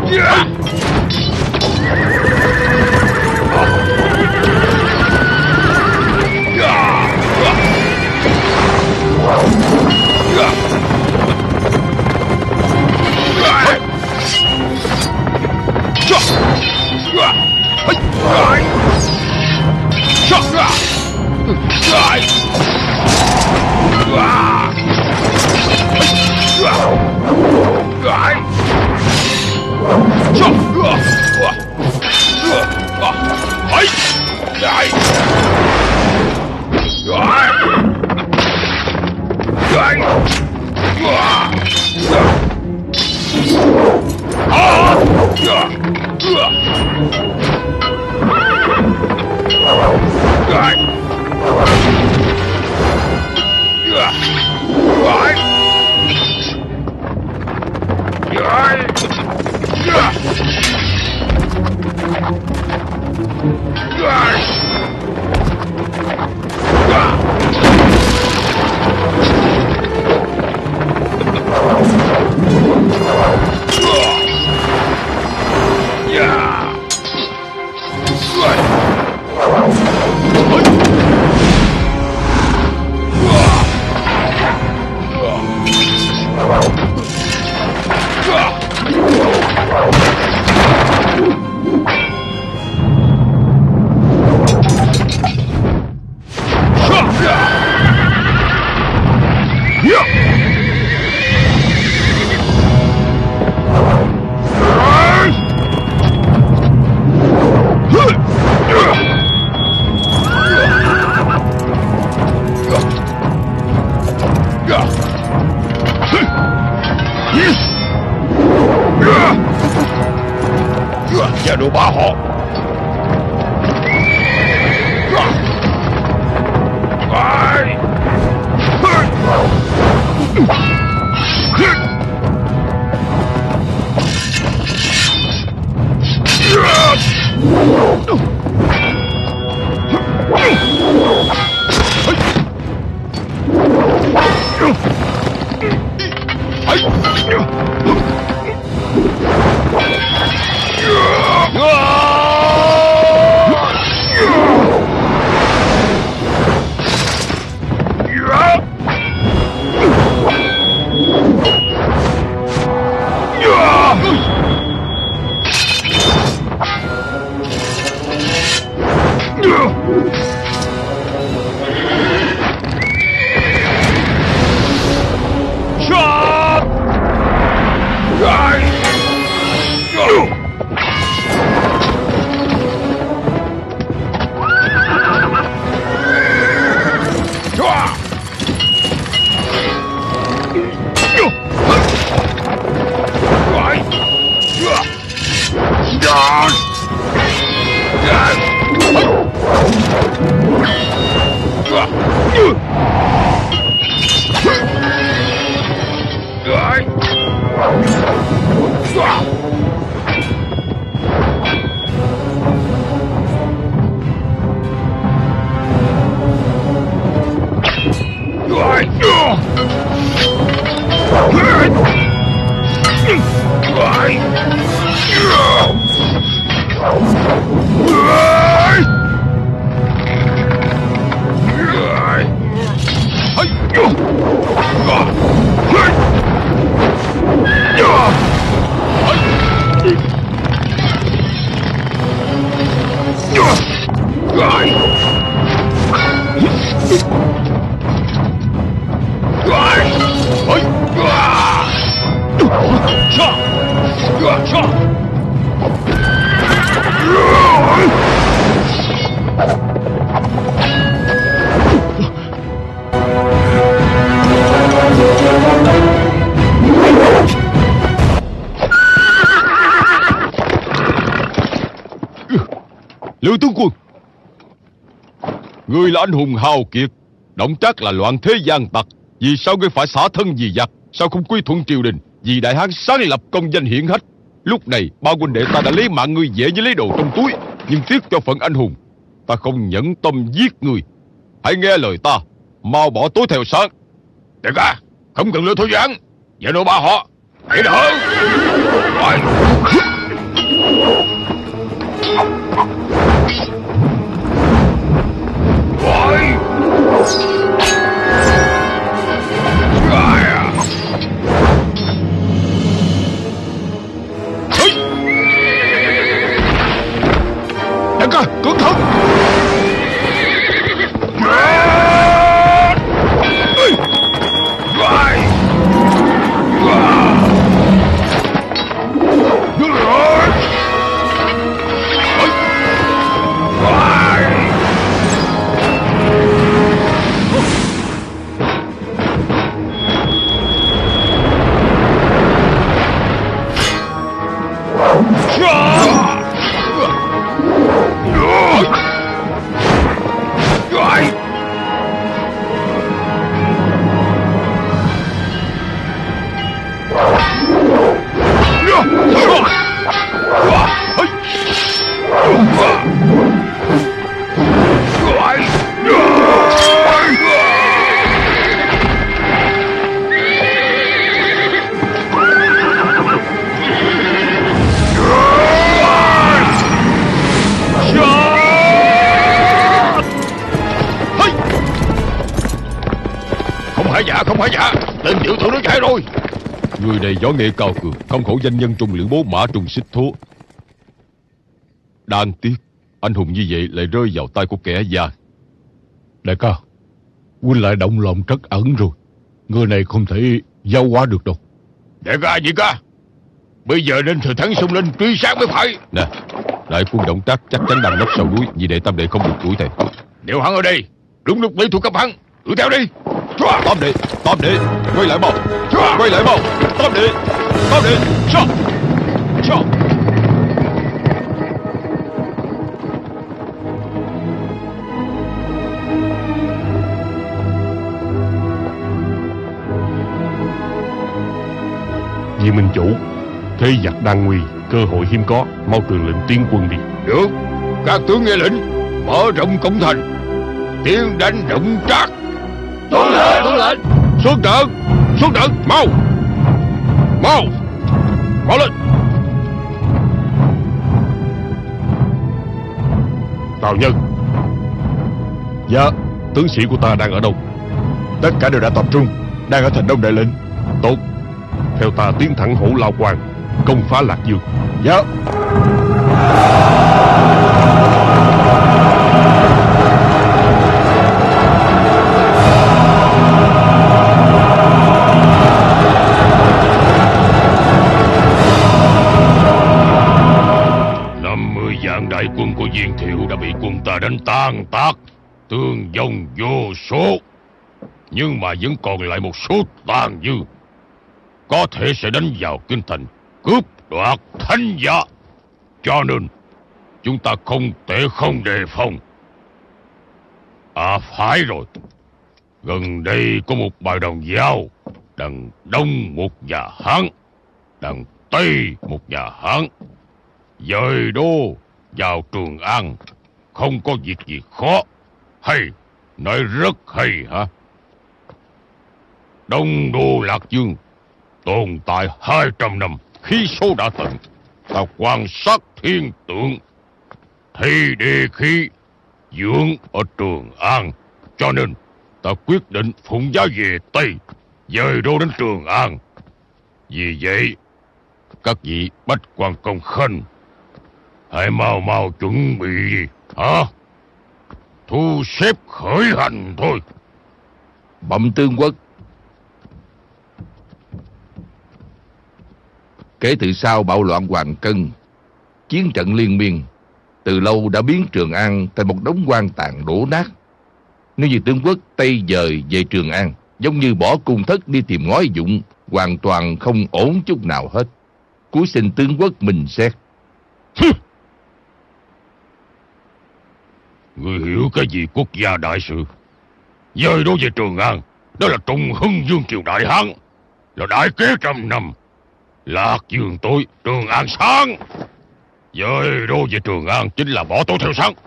Gia Đô Ba họ. Lưu tướng quân, ngươi là anh hùng hào kiệt, động trác là loạn thế gian tặc. Vì sao ngươi phải xả thân vì giặc? Sao không quy thuận triều đình? Vì đại hán sáng lập công danh hiển hách. Lúc này ba huynh đệ ta đã lấy mạng ngươi dễ với lấy đồ trong túi, nhưng tiếc cho phận anh hùng, ta không nhẫn tâm giết ngươi. Hãy nghe lời ta, mau bỏ tối theo sáng. Đại ca, không cần lựa thôi giảng. Gia Đô Ba họ. Hãy đỡ. Rồi. Đại ca, cẩn thận. Không phải giả. Tên tiểu tử nó chạy rồi. Người này võ nghệ cao cường, không khổ danh nhân trung lưỡng bố mã trùng xích thố. Đáng tiếc anh hùng như vậy lại rơi vào tay của kẻ gian. Đại ca, huynh lại động lòng trắc ẩn rồi. Người này không thể giao hóa được đâu. Đại ca gì ca? Bây giờ nên thừa thắng xông lên truy sát mới phải. Nè, đại quân Động Trác chắc chắn đang nấp sau núi, vì đệ tam đệ không được đuổi theo. Nếu hắn ở đây, đúng lúc lấy thủ cấp hắn, đuổi theo đi. Tam đệ, quay lại mau, quay lại mau. Tam đệ, Vì minh chủ, thế giặc đang nguy, cơ hội hiếm có, mau truyền lệnh tiến quân đi. Được, các tướng nghe lệnh, mở rộng cổng thành, tiến đánh Động Trác. Tuân lệnh. Xuất trận, mau lên. Tào Nhân. Dạ. Tướng sĩ của ta đang ở đâu? Tất cả đều đã tập trung, đang ở thành Đông Đại Lệnh. Tốt, theo ta tiến thẳng Hổ Lao Quan, công phá Lạc Dương. Dạ. Đại quân của Viên Thiệu đã bị quân ta đánh tan tác, thương vong vô số, nhưng mà vẫn còn lại một số tàn dư, có thể sẽ đánh vào kinh thành, cướp đoạt thánh giá. Cho nên chúng ta không thể không đề phòng. À phải rồi, gần đây có một bài đồng giao, đằng đông một nhà Hán, đằng tây một nhà Hán, dời đô vào Trường An không có việc gì khó. Hay, nói rất hay hả? Đông đô Lạc Dương tồn tại 200 năm, khí số đã tận. Ta quan sát thiên tượng, thấy địa khí dưỡng ở Trường An, cho nên ta quyết định phụng giá về Tây, dời đô đến Trường An. Vì vậy, các vị bách quan công khanh hãy mau chuẩn bị gì hả? Thu xếp khởi hành thôi. Bẩm tướng quốc, kể từ sau bạo loạn Hoàng Cân, chiến trận liên miên từ lâu đã biến Trường An thành một đống hoang tàn đổ nát. Nếu như tướng quốc Tây dời về Trường An, giống như bỏ cung thất đi tìm ngói dụng, hoàn toàn không ổn chút nào hết. Cúi xin tướng quốc mình xét. Người hiểu cái gì quốc gia đại sự? Dời đô về Trường An, đó là trùng hưng vương triều Đại Hán, là đại kế trăm năm. Lạc Dương tối, Trường An sáng. Dời đô về Trường An chính là bỏ tối theo sáng.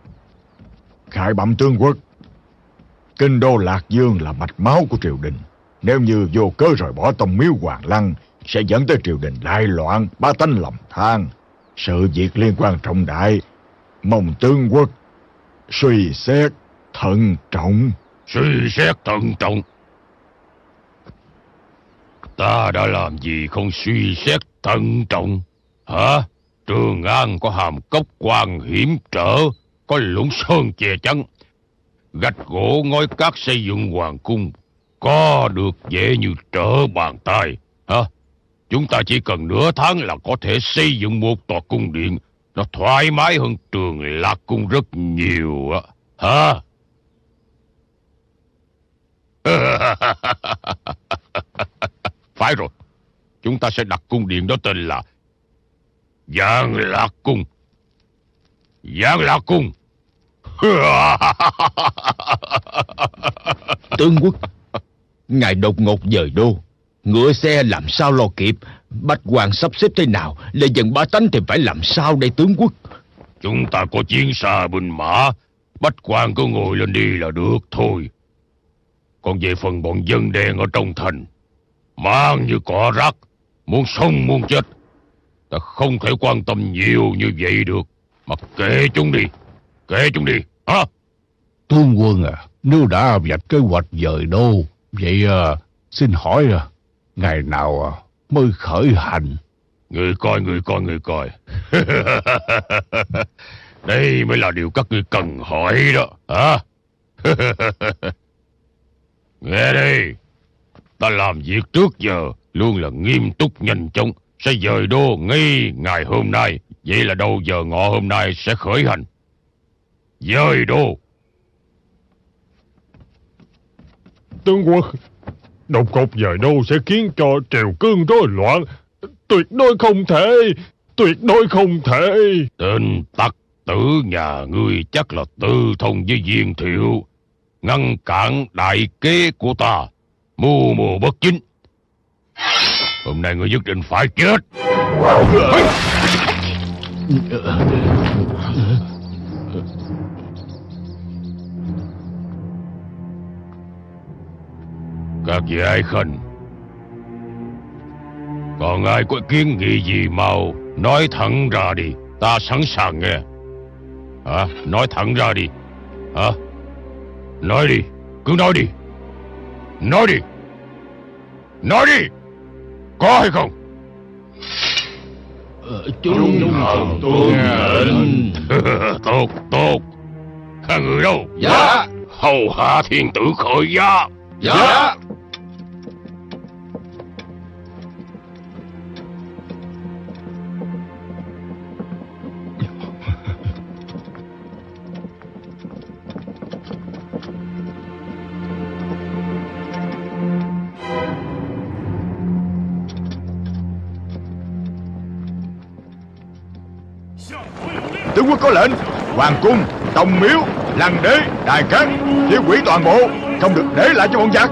Khải bẩm tướng quốc, kinh đô Lạc Dương là mạch máu của triều đình, Nếu như vô cớ rồi bỏ tông miếu Hoàng Lăng, sẽ dẫn tới triều đình đại loạn, bá tánh lầm than. Sự việc liên quan trọng đại, mong tướng quốc suy xét thận trọng. Suy xét thận trọng? Ta đã làm gì không suy xét thận trọng? Hả? Trường An có hàm cốc quan hiểm trở, có lũng sơn che chắn, gạch gỗ ngói cát xây dựng hoàng cung, có được dễ như trở bàn tay. Hả? Chúng ta chỉ cần nửa tháng là có thể xây dựng một tòa cung điện, nó thoải mái hơn Trường Lạc cung rất nhiều. Hả? Phải rồi, chúng ta sẽ đặt cung điện đó tên là Giang Lạc cung. Giang Lạc cung. Tướng quốc, ngài đột ngột dời đô, ngựa xe làm sao lo kịp, bách quan sắp xếp thế nào, lệ dân bá tánh thì phải làm sao đây tướng quốc? Chúng ta có chiến xa binh mã, bách quan cứ ngồi lên đi là được thôi. Còn về phần bọn dân đen ở trong thành, mang như cỏ rác, muốn sống muốn chết, ta không thể quan tâm nhiều như vậy được. Mặc kệ chúng đi, kệ chúng đi, hả? Tướng quân à, nếu đã vạch kế hoạch dời đô, vậy xin hỏi ngày nào mới khởi hành? Người coi. Đây mới là điều các ngươi cần hỏi đó, hả? Nghe đây, ta làm việc trước giờ luôn là nghiêm túc nhanh chóng, sẽ dời đô ngay ngày hôm nay. Vậy là đầu giờ ngọ hôm nay sẽ khởi hành. Dời đô. Tướng quốc, đột ngột dời đô sẽ khiến cho triều cương rối loạn. Tuyệt đối không thể. Tên tặc tử nhà ngươi chắc là tư thông với Viên Thiệu, ngăn cản đại kế của ta, mưu mô bất chính. Hôm nay ngươi nhất định phải chết. Các vị ái khanh, còn ai có kiến nghị gì mau nói thẳng ra đi, ta sẵn sàng nghe. Hả? Nói thẳng ra đi. Hả? Nói đi, cứ nói đi. Nói đi. Có hay không? Trung thần tuân lệnh. Tốt. Hai người đâu? Dạ. Hầu hạ thiên tử khởi giá. Dạ. Tướng quốc có lệnh, hoàng cung, tông miếu, lăng đế, đài cát tiêu hủy toàn bộ, không được để lại cho bọn giặc.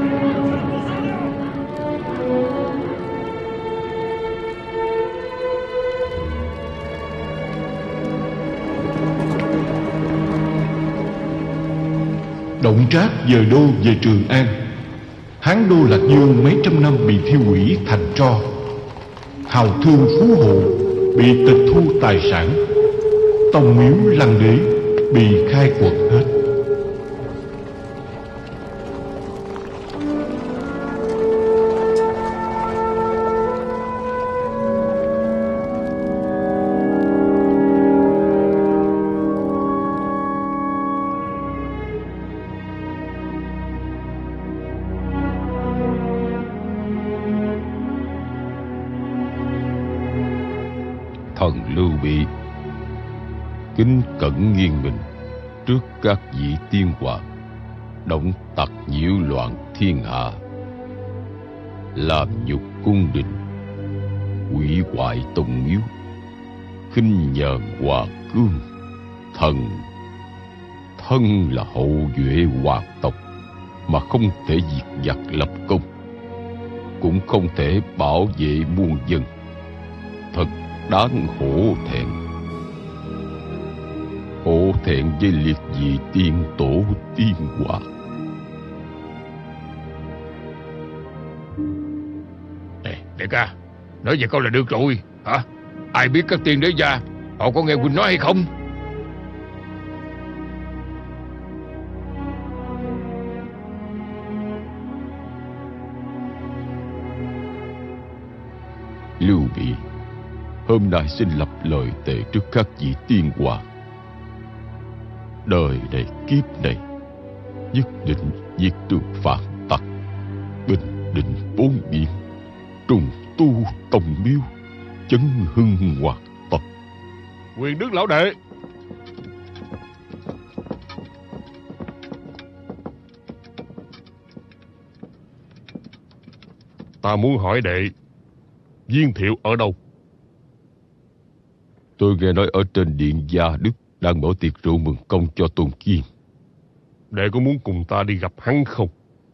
Động Trác dời đô về Trường An. Hán đô Lạc Dương mấy trăm năm bị thiêu hủy thành tro. Hào thương phú hộ bị tịch thu tài sản. Tông miếu lăng đế bị khai quật hết. Thần Lưu Bị kính cẩn nghiêng mình trước các vị tiên hoàng, động tặc nhiễu loạn thiên hạ, làm nhục cung đình, hủy hoại tông miếu, khinh nhờn hoàng cương. Thân là hậu duệ hoàng tộc, mà không thể diệt giặc lập công, cũng không thể bảo vệ muôn dân. Thật đáng hổ thẹn. Hổ thẹn với liệt vị tiên tổ tiên hoàng. Đại ca, nói về câu là được rồi hả? Ai biết các tiên đế gia họ có nghe huynh nói hay không? Lưu Bị hôm nay xin lập lời thề trước các vị tiên hoàng, đời này kiếp này nhất định diệt trừ phản tặc, bình định bốn biển, trùng tu tông miếu, chấn hưng hoàng tộc. Quyền đức lão đệ. Ta muốn hỏi đệ, Viên Thiệu ở đâu? Tôi nghe nói ở trên điện Gia Đức đang mở tiệc rượu mừng công cho Tôn Kiên. Đệ có muốn cùng ta đi gặp hắn không?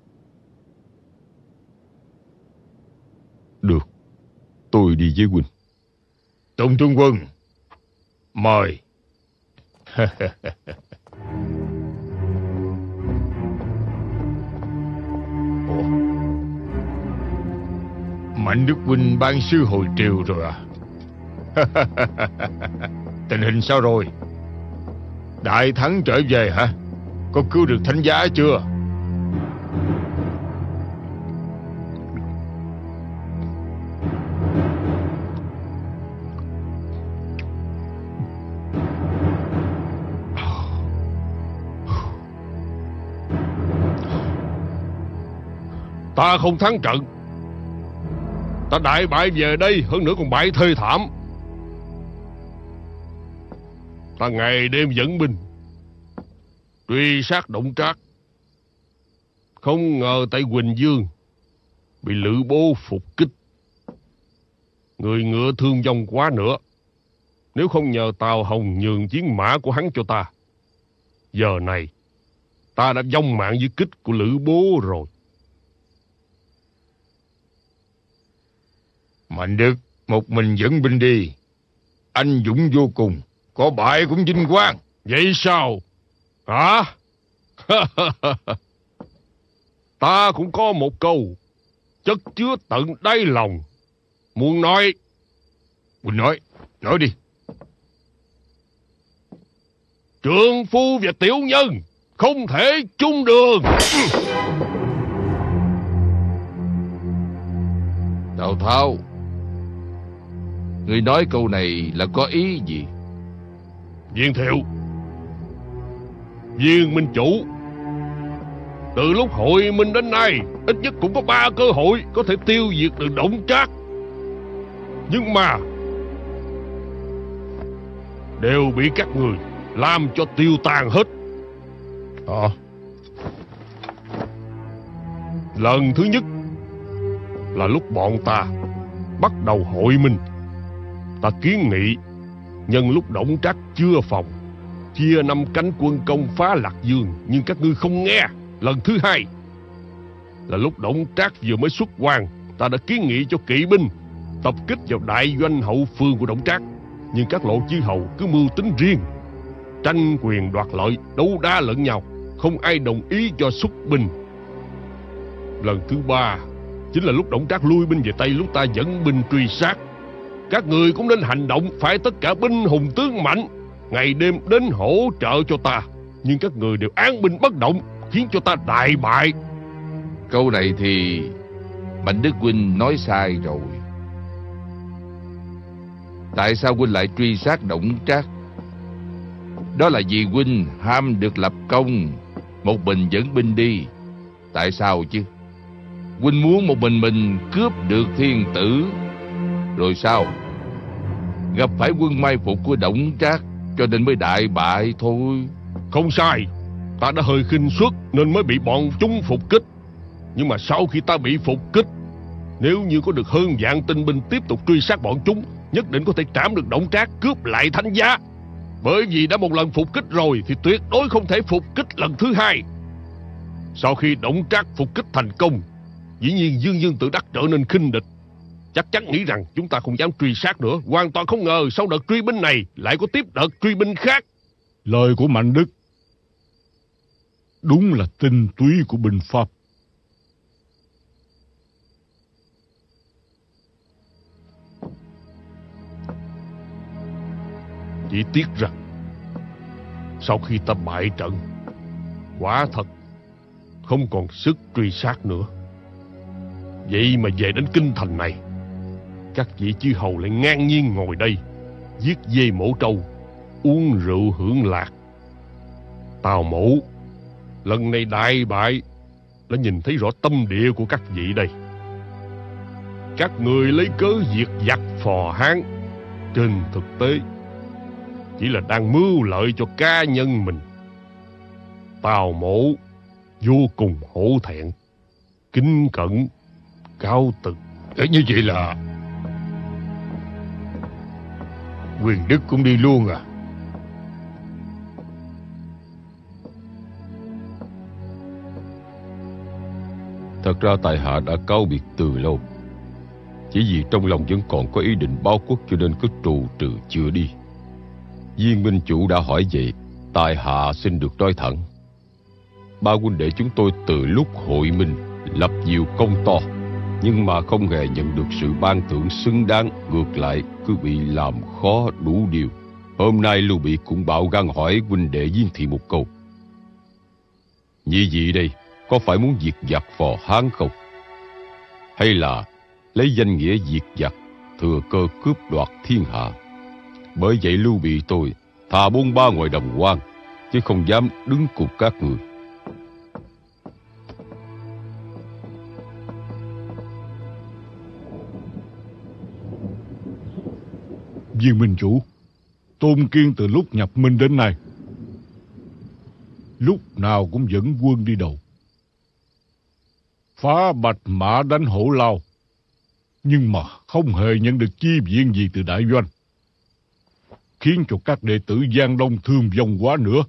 Được, tôi đi với huynh. Tôn tướng quân, mời. Ủa? Mạnh Đức huynh ban sư hồi triều rồi à? Tình hình sao rồi? Đại thắng trở về hả? Có cứu được thánh giá chưa? Ta không thắng trận. Ta đại bại về đây, hơn nữa còn bại thê thảm. Ta ngày đêm dẫn binh truy sát Đổng Trác. Không ngờ tại Quỳnh Dương bị Lữ Bố phục kích. Người ngựa thương vong quá nữa. Nếu không nhờ Tào Hồng nhường chiến mã của hắn cho ta, giờ này ta đã vong mạng dưới kích của Lữ Bố rồi. Mạnh Đức một mình dẫn binh đi, anh dũng vô cùng, có bại cũng vinh quang. Vậy sao? Hả? Ta cũng có một câu chất chứa tận đáy lòng muốn nói. Quỳnh nói đi. Trượng phu và tiểu nhân không thể chung đường. Tào Tháo, người nói câu này là có ý gì? Viên Thiệu, Viên minh chủ, từ lúc hội minh đến nay ít nhất cũng có 3 cơ hội có thể tiêu diệt được Đổng Trác, nhưng mà đều bị các người làm cho tiêu tan hết. Lần thứ nhất là lúc bọn ta bắt đầu hội minh. Ta kiến nghị nhân lúc Đổng Trác chưa phòng, chia 5 cánh quân công phá Lạc Dương, nhưng các ngươi không nghe. Lần thứ hai là lúc Đổng Trác vừa mới xuất quan, ta đã kiến nghị cho kỵ binh tập kích vào đại doanh hậu phương của Đổng Trác, nhưng các lộ chư hầu cứ mưu tính riêng, tranh quyền đoạt lợi, đấu đá lẫn nhau, không ai đồng ý cho xuất binh. Lần thứ ba chính là lúc Đổng Trác lui binh về Tây, lúc ta dẫn binh truy sát. Các người cũng nên hành động, phải tất cả binh hùng tướng mạnh, ngày đêm đến hỗ trợ cho ta, nhưng các người đều án binh bất động, khiến cho ta đại bại. Câu này thì Mạnh Đức huynh nói sai rồi. Tại sao huynh lại truy sát Đổng Trác? Đó là vì huynh ham được lập công, một mình dẫn binh đi. Tại sao chứ? Huynh muốn một mình cướp được thiên tử, rồi sao? Gặp phải quân mai phục của Đổng Trác, cho nên mới đại bại thôi. Không sai, ta đã hơi khinh suất nên mới bị bọn chúng phục kích. Nhưng mà sau khi ta bị phục kích, nếu như có được hơn vạn tinh binh tiếp tục truy sát bọn chúng, nhất định có thể trảm được Đổng Trác, cướp lại thánh giá. Bởi vì đã một lần phục kích rồi thì tuyệt đối không thể phục kích lần thứ hai. Sau khi Đổng Trác phục kích thành công, dĩ nhiên Dương Tự Đắc trở nên khinh địch, chắc chắn nghĩ rằng chúng ta không dám truy sát nữa. Hoàn toàn không ngờ sau đợt truy binh này lại có tiếp đợt truy binh khác. Lời của Mạnh Đức đúng là tinh túy của binh pháp. Chỉ tiếc rằng sau khi ta bại trận, quả thật không còn sức truy sát nữa. Vậy mà về đến kinh thành này, các vị chư hầu lại ngang nhiên ngồi đây giết dê mổ trâu, uống rượu hưởng lạc. Tào Mẫu lần này đại bại đã nhìn thấy rõ tâm địa của các vị đây. Các người lấy cớ diệt giặc phò Hán, trên thực tế chỉ là đang mưu lợi cho cá nhân mình. Tào Mẫu vô cùng hổ thẹn, kính cẩn cáo từ. Như vậy là Quyền Đức cũng đi luôn à? Thật ra tại hạ đã cáo biệt từ lâu. Chỉ vì trong lòng vẫn còn có ý định báo quốc cho nên cứ trù trừ chưa đi. Viên minh chủ đã hỏi vậy, tại hạ xin được nói thẳng. Ba huynh đệ chúng tôi từ lúc hội minh lập nhiều công to, nhưng mà không hề nhận được sự ban thưởng xứng đáng, ngược lại cứ bị làm khó đủ điều. Hôm nay Lưu Bị cũng bạo gan hỏi huynh đệ Viên Thị một câu: nhị vị đây có phải muốn diệt giặc phò Hán không? Hay là lấy danh nghĩa diệt giặc, thừa cơ cướp đoạt thiên hạ? Bởi vậy Lưu Bị tôi thà bôn ba ngoài đồng quan, chứ không dám đứng cùng các người. Viên minh chủ, Tôn Kiên từ lúc nhập minh đến nay lúc nào cũng dẫn quân đi đầu, phá Bạch Mã đánh Hổ Lao, nhưng mà không hề nhận được chi viện gì từ đại doanh, khiến cho các đệ tử Giang Đông thương vong quá nữa.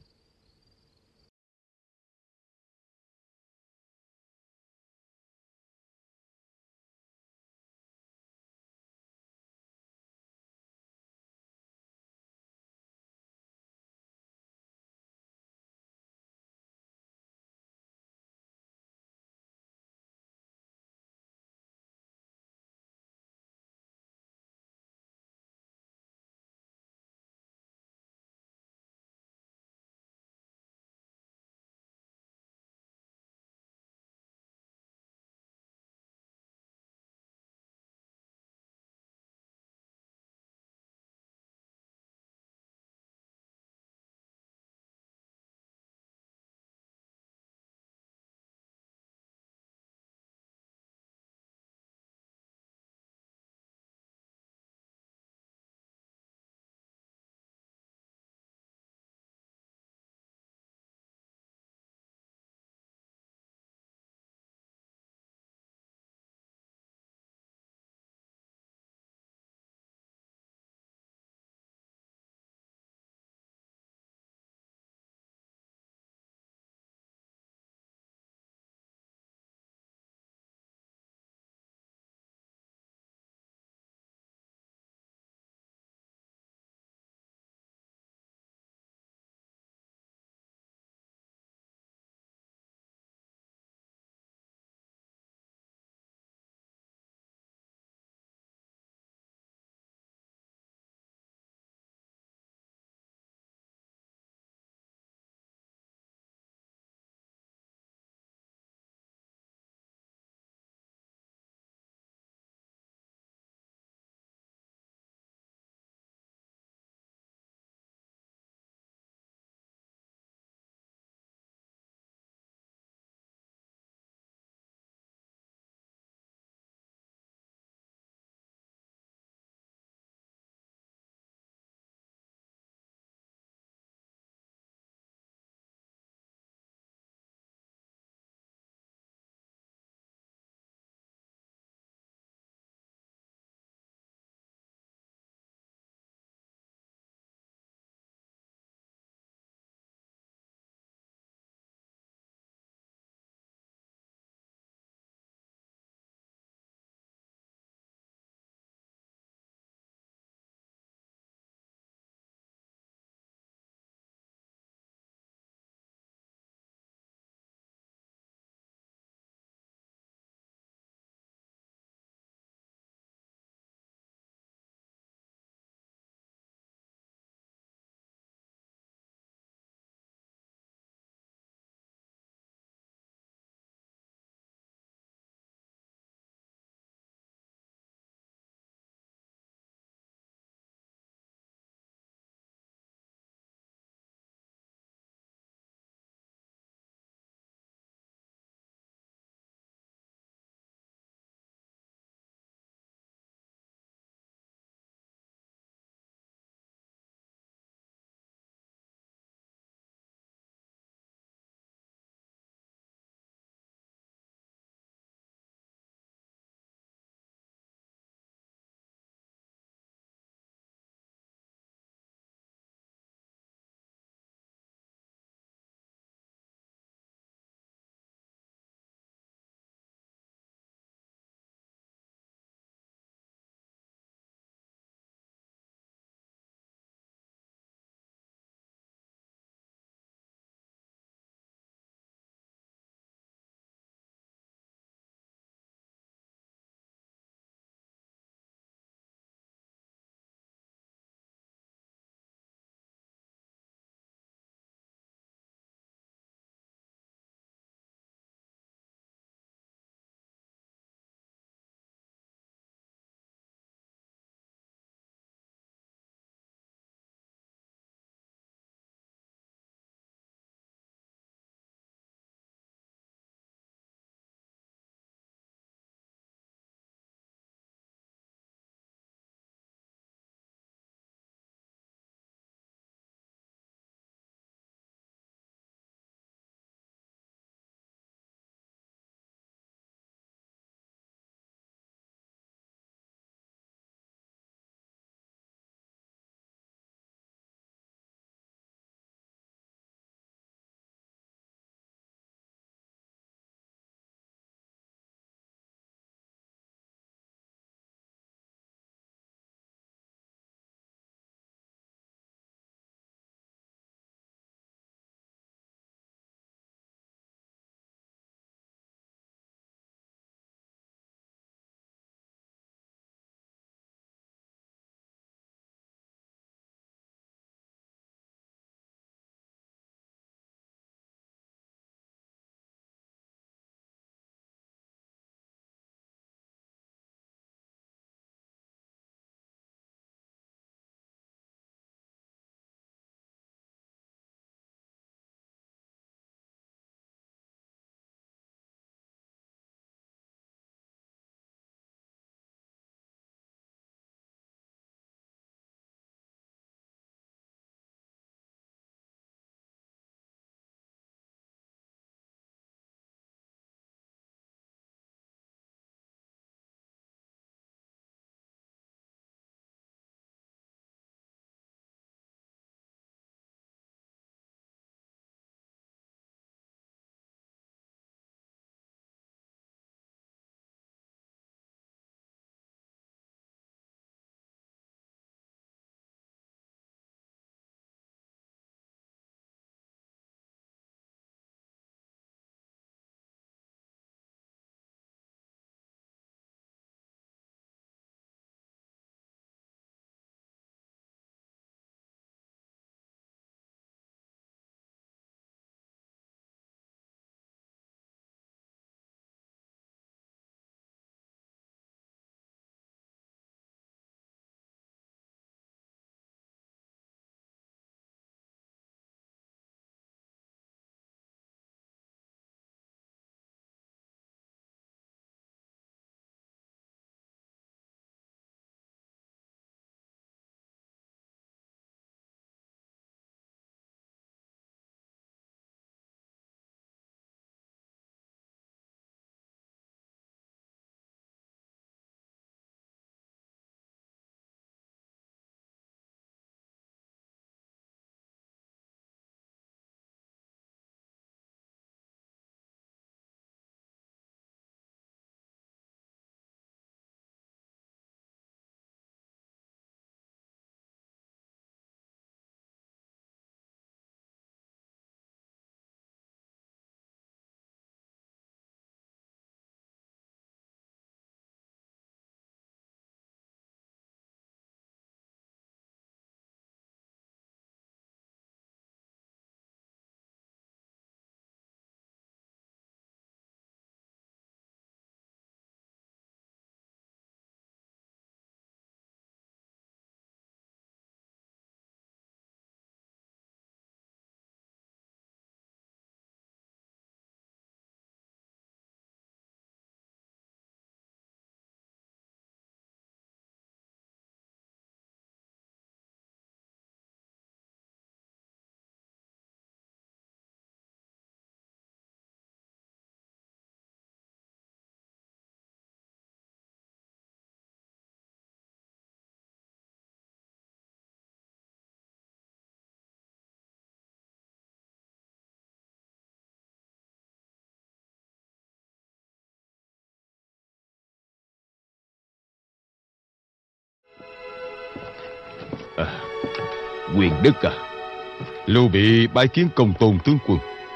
Quyền đức à? Lưu Bị bái kiến công tôn tướng quân.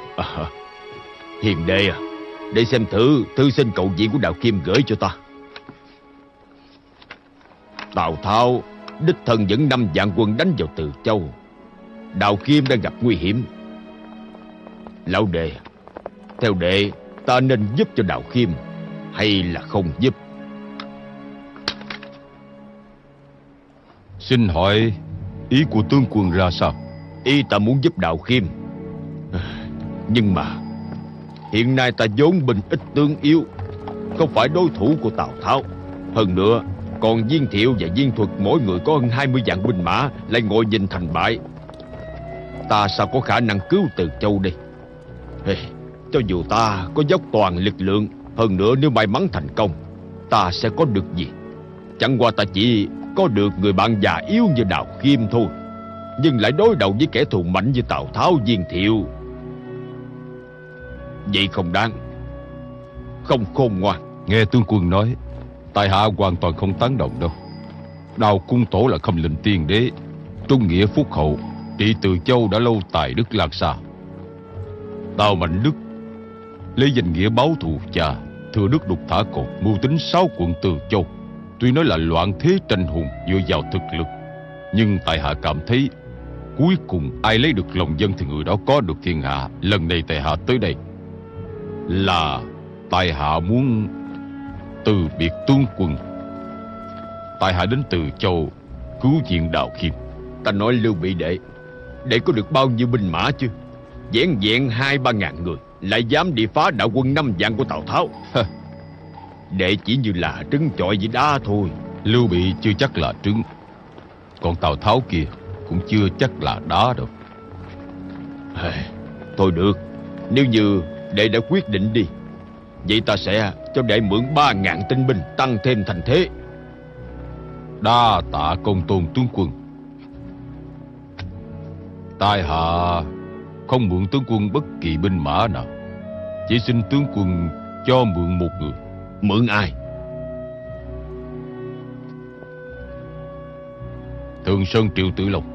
Hiền đệ à, để xem thử thư xin cầu viện của Đào Kim gửi cho ta. Tào Tháo đích thân dẫn 5 vạn quân đánh vào Từ Châu. Đào Kim đang gặp nguy hiểm. Lão đệ, theo đệ, ta nên giúp cho Đào Kim hay là không giúp? Xin hỏi ý của tướng quân ra sao? Ý ta muốn giúp Đào Kim, nhưng mà hiện nay ta vốn binh ít tướng yếu, không phải đối thủ của Tào Tháo. Hơn nữa còn Viên Thiệu và Viên Thuật mỗi người có hơn 20 vạn binh mã, lại ngồi nhìn thành bại. Ta sao có khả năng cứu Từ Châu đây? Cho dù ta có dốc toàn lực lượng, hơn nữa nếu may mắn thành công, ta sẽ có được gì? Chẳng qua ta chỉ có được người bạn già yếu như Đào Kim thôi, nhưng lại đối đầu với kẻ thù mạnh như Tào Tháo, Viên Thiệu. Vậy không đáng, không khôn ngoan. Nghe tướng quân nói, tại hạ hoàn toàn không tán đồng đâu. Đào cung tổ là Khâm Lệnh Tiên Đế, trung nghĩa phúc hậu, trị Từ Châu đã lâu tài đức lan xa. Tào Mạnh Đức lấy danh nghĩa báo thù cha, thừa đức đục thả cột, mưu tính 6 quận Từ Châu. Tuy nói là loạn thế tranh hùng dựa vào thực lực, nhưng tại hạ cảm thấy cuối cùng ai lấy được lòng dân thì người đó có được thiên hạ. Lần này tại hạ tới đây là tại hạ muốn từ biệt tướng quân. Tại hạ đến Từ Châu cứu viện Đào Kim. Ta nói Lưu Bị đệ có được bao nhiêu binh mã chứ? Vẹn 2-3 ngàn người, lại dám đi phá đạo quân 5 vạn của Tào Tháo. Đệ chỉ như là trứng chọi với đá thôi. Lưu Bị chưa chắc là trứng, còn Tào Tháo kia cũng chưa chắc là đá đâu. Thôi được, nếu như đệ đã quyết định đi, vậy ta sẽ cho đệ mượn 3.000 tinh binh tăng thêm thành thế. Đa tạ công tôn tướng quân. tại hạ không mượn tướng quân bất kỳ binh mã nào, chỉ xin tướng quân cho mượn một người. Mượn ai? Thường Sơn Triệu Tử Long.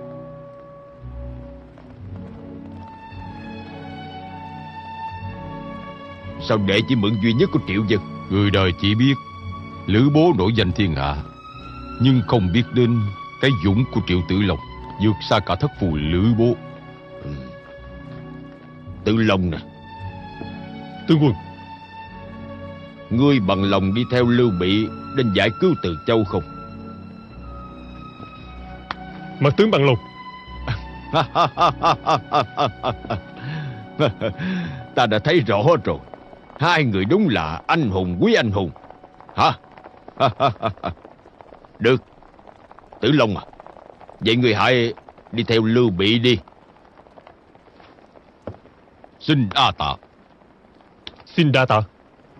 Sao đệ chỉ mượn duy nhất của Triệu Dân? Người đời chỉ biết Lữ Bố nổi danh thiên hạ, nhưng không biết đến cái dũng của Triệu Tử Long vượt xa cả thất phù Lữ Bố. Tử Long nè. Tướng quân, ngươi bằng lòng đi theo Lưu Bị đến giải cứu Từ Châu không? mặt tướng bằng lòng. Ta đã thấy rõ rồi, hai người đúng là anh hùng quý anh hùng. Hả? Được, Tử Long à, vậy người hãy đi theo Lưu Bị đi. Xin đa tạ. Xin đa tạ.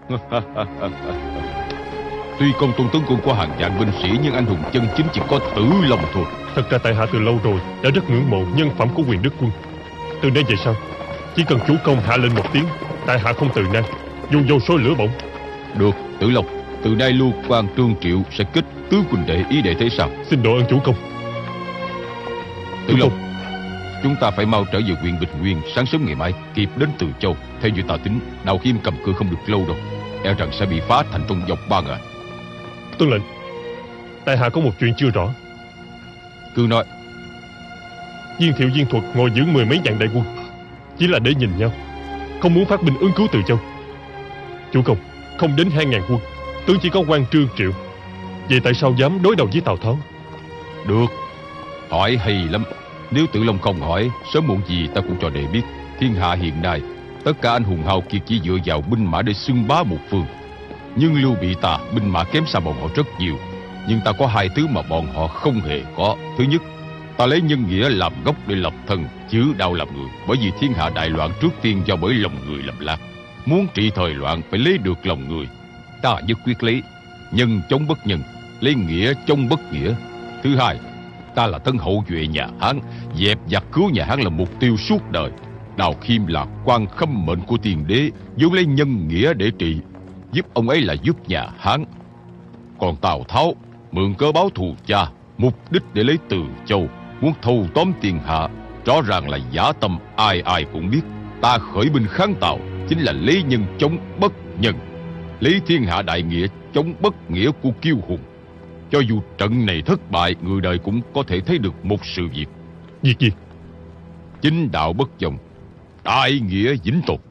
Tuy công tôn tướng quân có hàng vạn binh sĩ, nhưng anh hùng chân chính chỉ có Tử Long thôi. Thật ra tại hạ từ lâu rồi đã rất ngưỡng mộ nhân phẩm của Quyền Đức Quân. Từ nay về sau, chỉ cần chủ công hạ lên một tiếng, tại hạ không từ nan, dùng vô số lửa bỏng. Được, Tử Long, từ nay Lưu Quan Trương Triệu sẽ kích tứ quân đệ, ý đệ thế sao? Xin đội ơn chủ công. Tử Long, chúng ta phải mau trở về huyện Bình Nguyên sáng sớm ngày mai, kịp đến Từ Châu. Theo như ta tính, Đào Khiêm cầm cự không được lâu đâu, e rằng sẽ bị phá thành trong vòng 3 ngày. Tuân lệnh. Tại hạ có một chuyện chưa rõ. Cứ nói. Viên Thiệu Viên Thuật ngồi giữ 10 mấy vạn đại quân, chỉ là để nhìn nhau, không muốn phát binh ứng cứu Từ Châu. Chủ công, không đến 2.000 quân, tướng chỉ có Quan Trương Triệu. Vậy tại sao dám đối đầu với Tào Tháo? Được, hỏi hay lắm. Nếu Tử Long không hỏi, sớm muộn gì ta cũng cho đệ biết. Thiên hạ hiện nay, tất cả anh hùng hào kiệt chỉ dựa vào binh mã để xưng bá một phương. Nhưng Lưu Bị ta binh mã kém xa bọn họ rất nhiều, nhưng ta có hai thứ mà bọn họ không hề có. Thứ nhất, ta lấy nhân nghĩa làm gốc để lập thân, chứ đau làm người. Bởi vì thiên hạ đại loạn trước tiên do bởi lòng người lầm lạc. Muốn trị thời loạn phải lấy được lòng người. Ta nhất quyết lấy nhân chống bất nhân, lấy nghĩa chống bất nghĩa. Thứ hai, ta là thân hậu duệ nhà Hán, dẹp giặc cứu nhà Hán là mục tiêu suốt đời. Đào Khiêm là quan khâm mệnh của tiền đế, vốn lấy nhân nghĩa để trị, giúp ông ấy là giúp nhà Hán. Còn Tào Tháo mượn cớ báo thù cha, Mục đích để lấy Từ Châu, muốn thâu tóm thiên hạ, rõ ràng là dã tâm ai ai cũng biết. Ta khởi binh kháng Tào chính là lấy nhân chống bất nhân, lấy thiên hạ đại nghĩa chống bất nghĩa của kiêu hùng. Cho dù trận này thất bại, người đời cũng có thể thấy được một sự việc. Việc gì? Chính đạo bất vong, đại nghĩa vĩnh tồn.